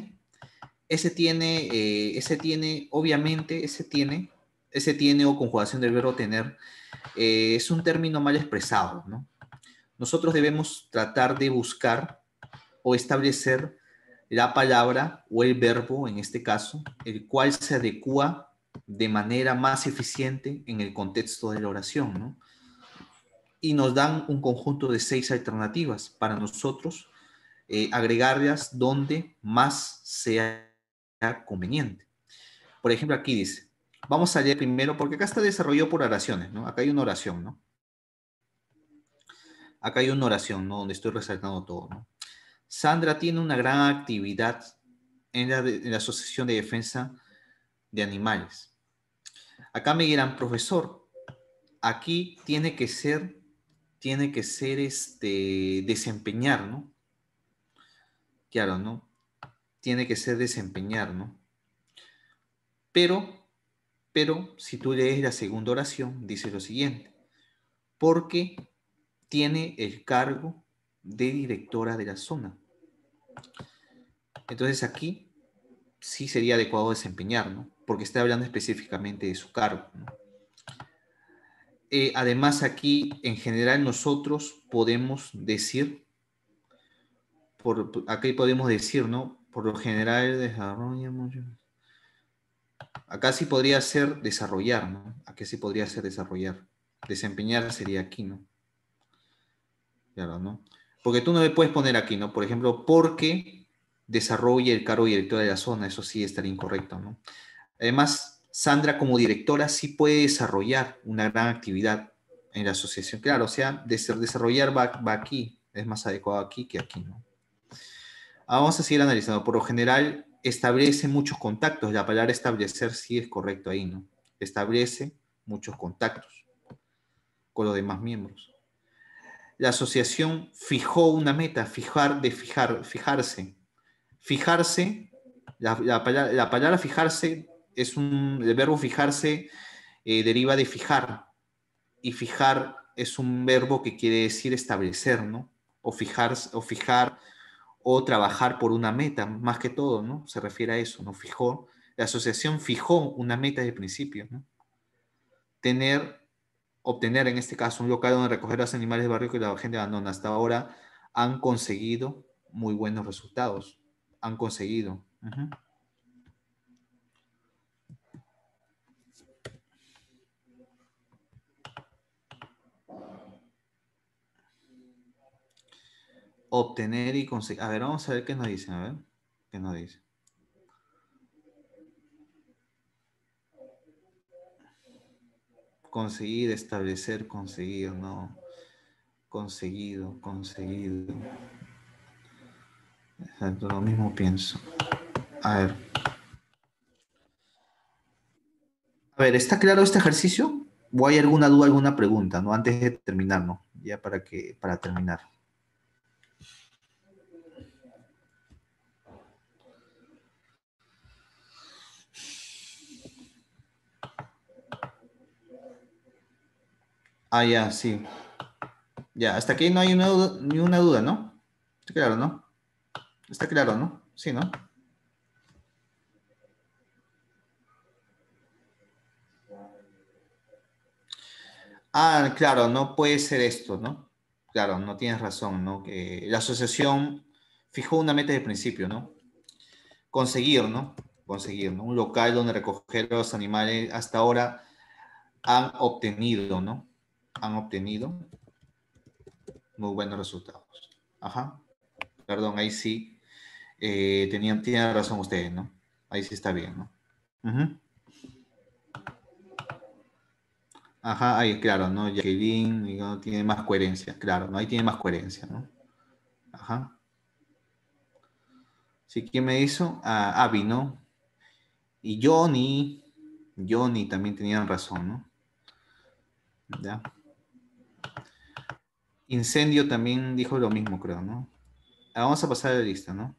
Obviamente, ese tiene o conjugación del verbo tener, es un término mal expresado, ¿no? Nosotros debemos tratar de buscar o establecer la palabra o el verbo, en este caso, el cual se adecua de manera más eficiente en el contexto de la oración, ¿no? Y nos dan un conjunto de 6 alternativas para nosotros agregarlas donde más sea conveniente. Por ejemplo, aquí dice, Vamos a leer primero, porque acá está desarrollado por oraciones, ¿no? Acá hay una oración, ¿no? Acá hay una oración, ¿no? Donde estoy resaltando todo, ¿no? Sandra tiene una gran actividad en la Asociación de Defensa de Animales. Acá me dirán, profesor, aquí tiene que ser desempeñar, ¿no? Claro, ¿no? Tiene que ser desempeñar, ¿no? Pero, si tú lees la segunda oración, dice lo siguiente, porque tiene el cargo de directora de la zona. Entonces aquí sí sería adecuado desempeñar, ¿no? Porque está hablando específicamente de su cargo, ¿no? Además aquí, en general, nosotros podemos decir, aquí podemos decir, ¿no? Por lo general, desarrolla mucho. Acá sí podría ser desarrollar, ¿no? Aquí sí podría ser desarrollar. Desempeñar sería aquí, ¿no? Claro, ¿no? Porque tú no me puedes poner aquí, ¿no? Por ejemplo, porque desarrolla el cargo director de la zona, eso sí estaría incorrecto, ¿no? Además, Sandra como directora sí puede desarrollar una gran actividad en la asociación. Claro, o sea, desarrollar va aquí, es más adecuado aquí que aquí, ¿no? Vamos a seguir analizando. Por lo general, establece muchos contactos. La palabra establecer sí es correcto ahí, ¿no? Establece muchos contactos con los demás miembros. La asociación fijó una meta, fijarse. Fijarse, la palabra fijarse el verbo fijarse deriva de fijar, y fijar es un verbo que quiere decir establecer, ¿no? O fijar o trabajar por una meta, más que todo, ¿no? Se refiere a eso, ¿no? La asociación fijó una meta de principio, ¿no? Obtener en este caso un local donde recoger los animales de barrio que la gente abandona. Hasta ahora han conseguido muy buenos resultados. Han conseguido. Obtener y conseguir. A ver, vamos a ver qué nos dice. A ver, qué nos dice. Conseguir, establecer, conseguir, no. Conseguido, conseguido. Exacto, lo mismo pienso. A ver. A ver, ¿está claro este ejercicio? ¿O hay alguna duda, alguna pregunta, no? Antes de terminar, ¿no? Ya para terminar. Ah, ya, sí. Ya, hasta aquí no hay ni una duda, ¿no? Está claro, ¿no? Está claro, ¿no? Sí, ¿no? Ah, claro, no puede ser esto, ¿no? Claro, no tienes razón, ¿no? Que la asociación fijó una meta de principio, ¿no? Conseguir, ¿no? Conseguir, ¿no? Un local donde recoger los animales hasta ahora han obtenido, ¿no? Han obtenido muy buenos resultados. Ajá. Perdón, ahí sí. Tienen razón ustedes, ¿no? Ahí sí está bien, ¿no? Ujú. Ajá, ahí claro, ¿no? Jacqueline, ¿no? Tiene más coherencia, claro, ¿no? Ahí tiene más coherencia, ¿no? Ajá. Sí, ¿quién me hizo? Ah, Abby, ¿no? Y Johnny también tenían razón, ¿no? ¿Ya? Incendio también dijo lo mismo, creo, ¿no? Ah, vamos a pasar a la lista, ¿no?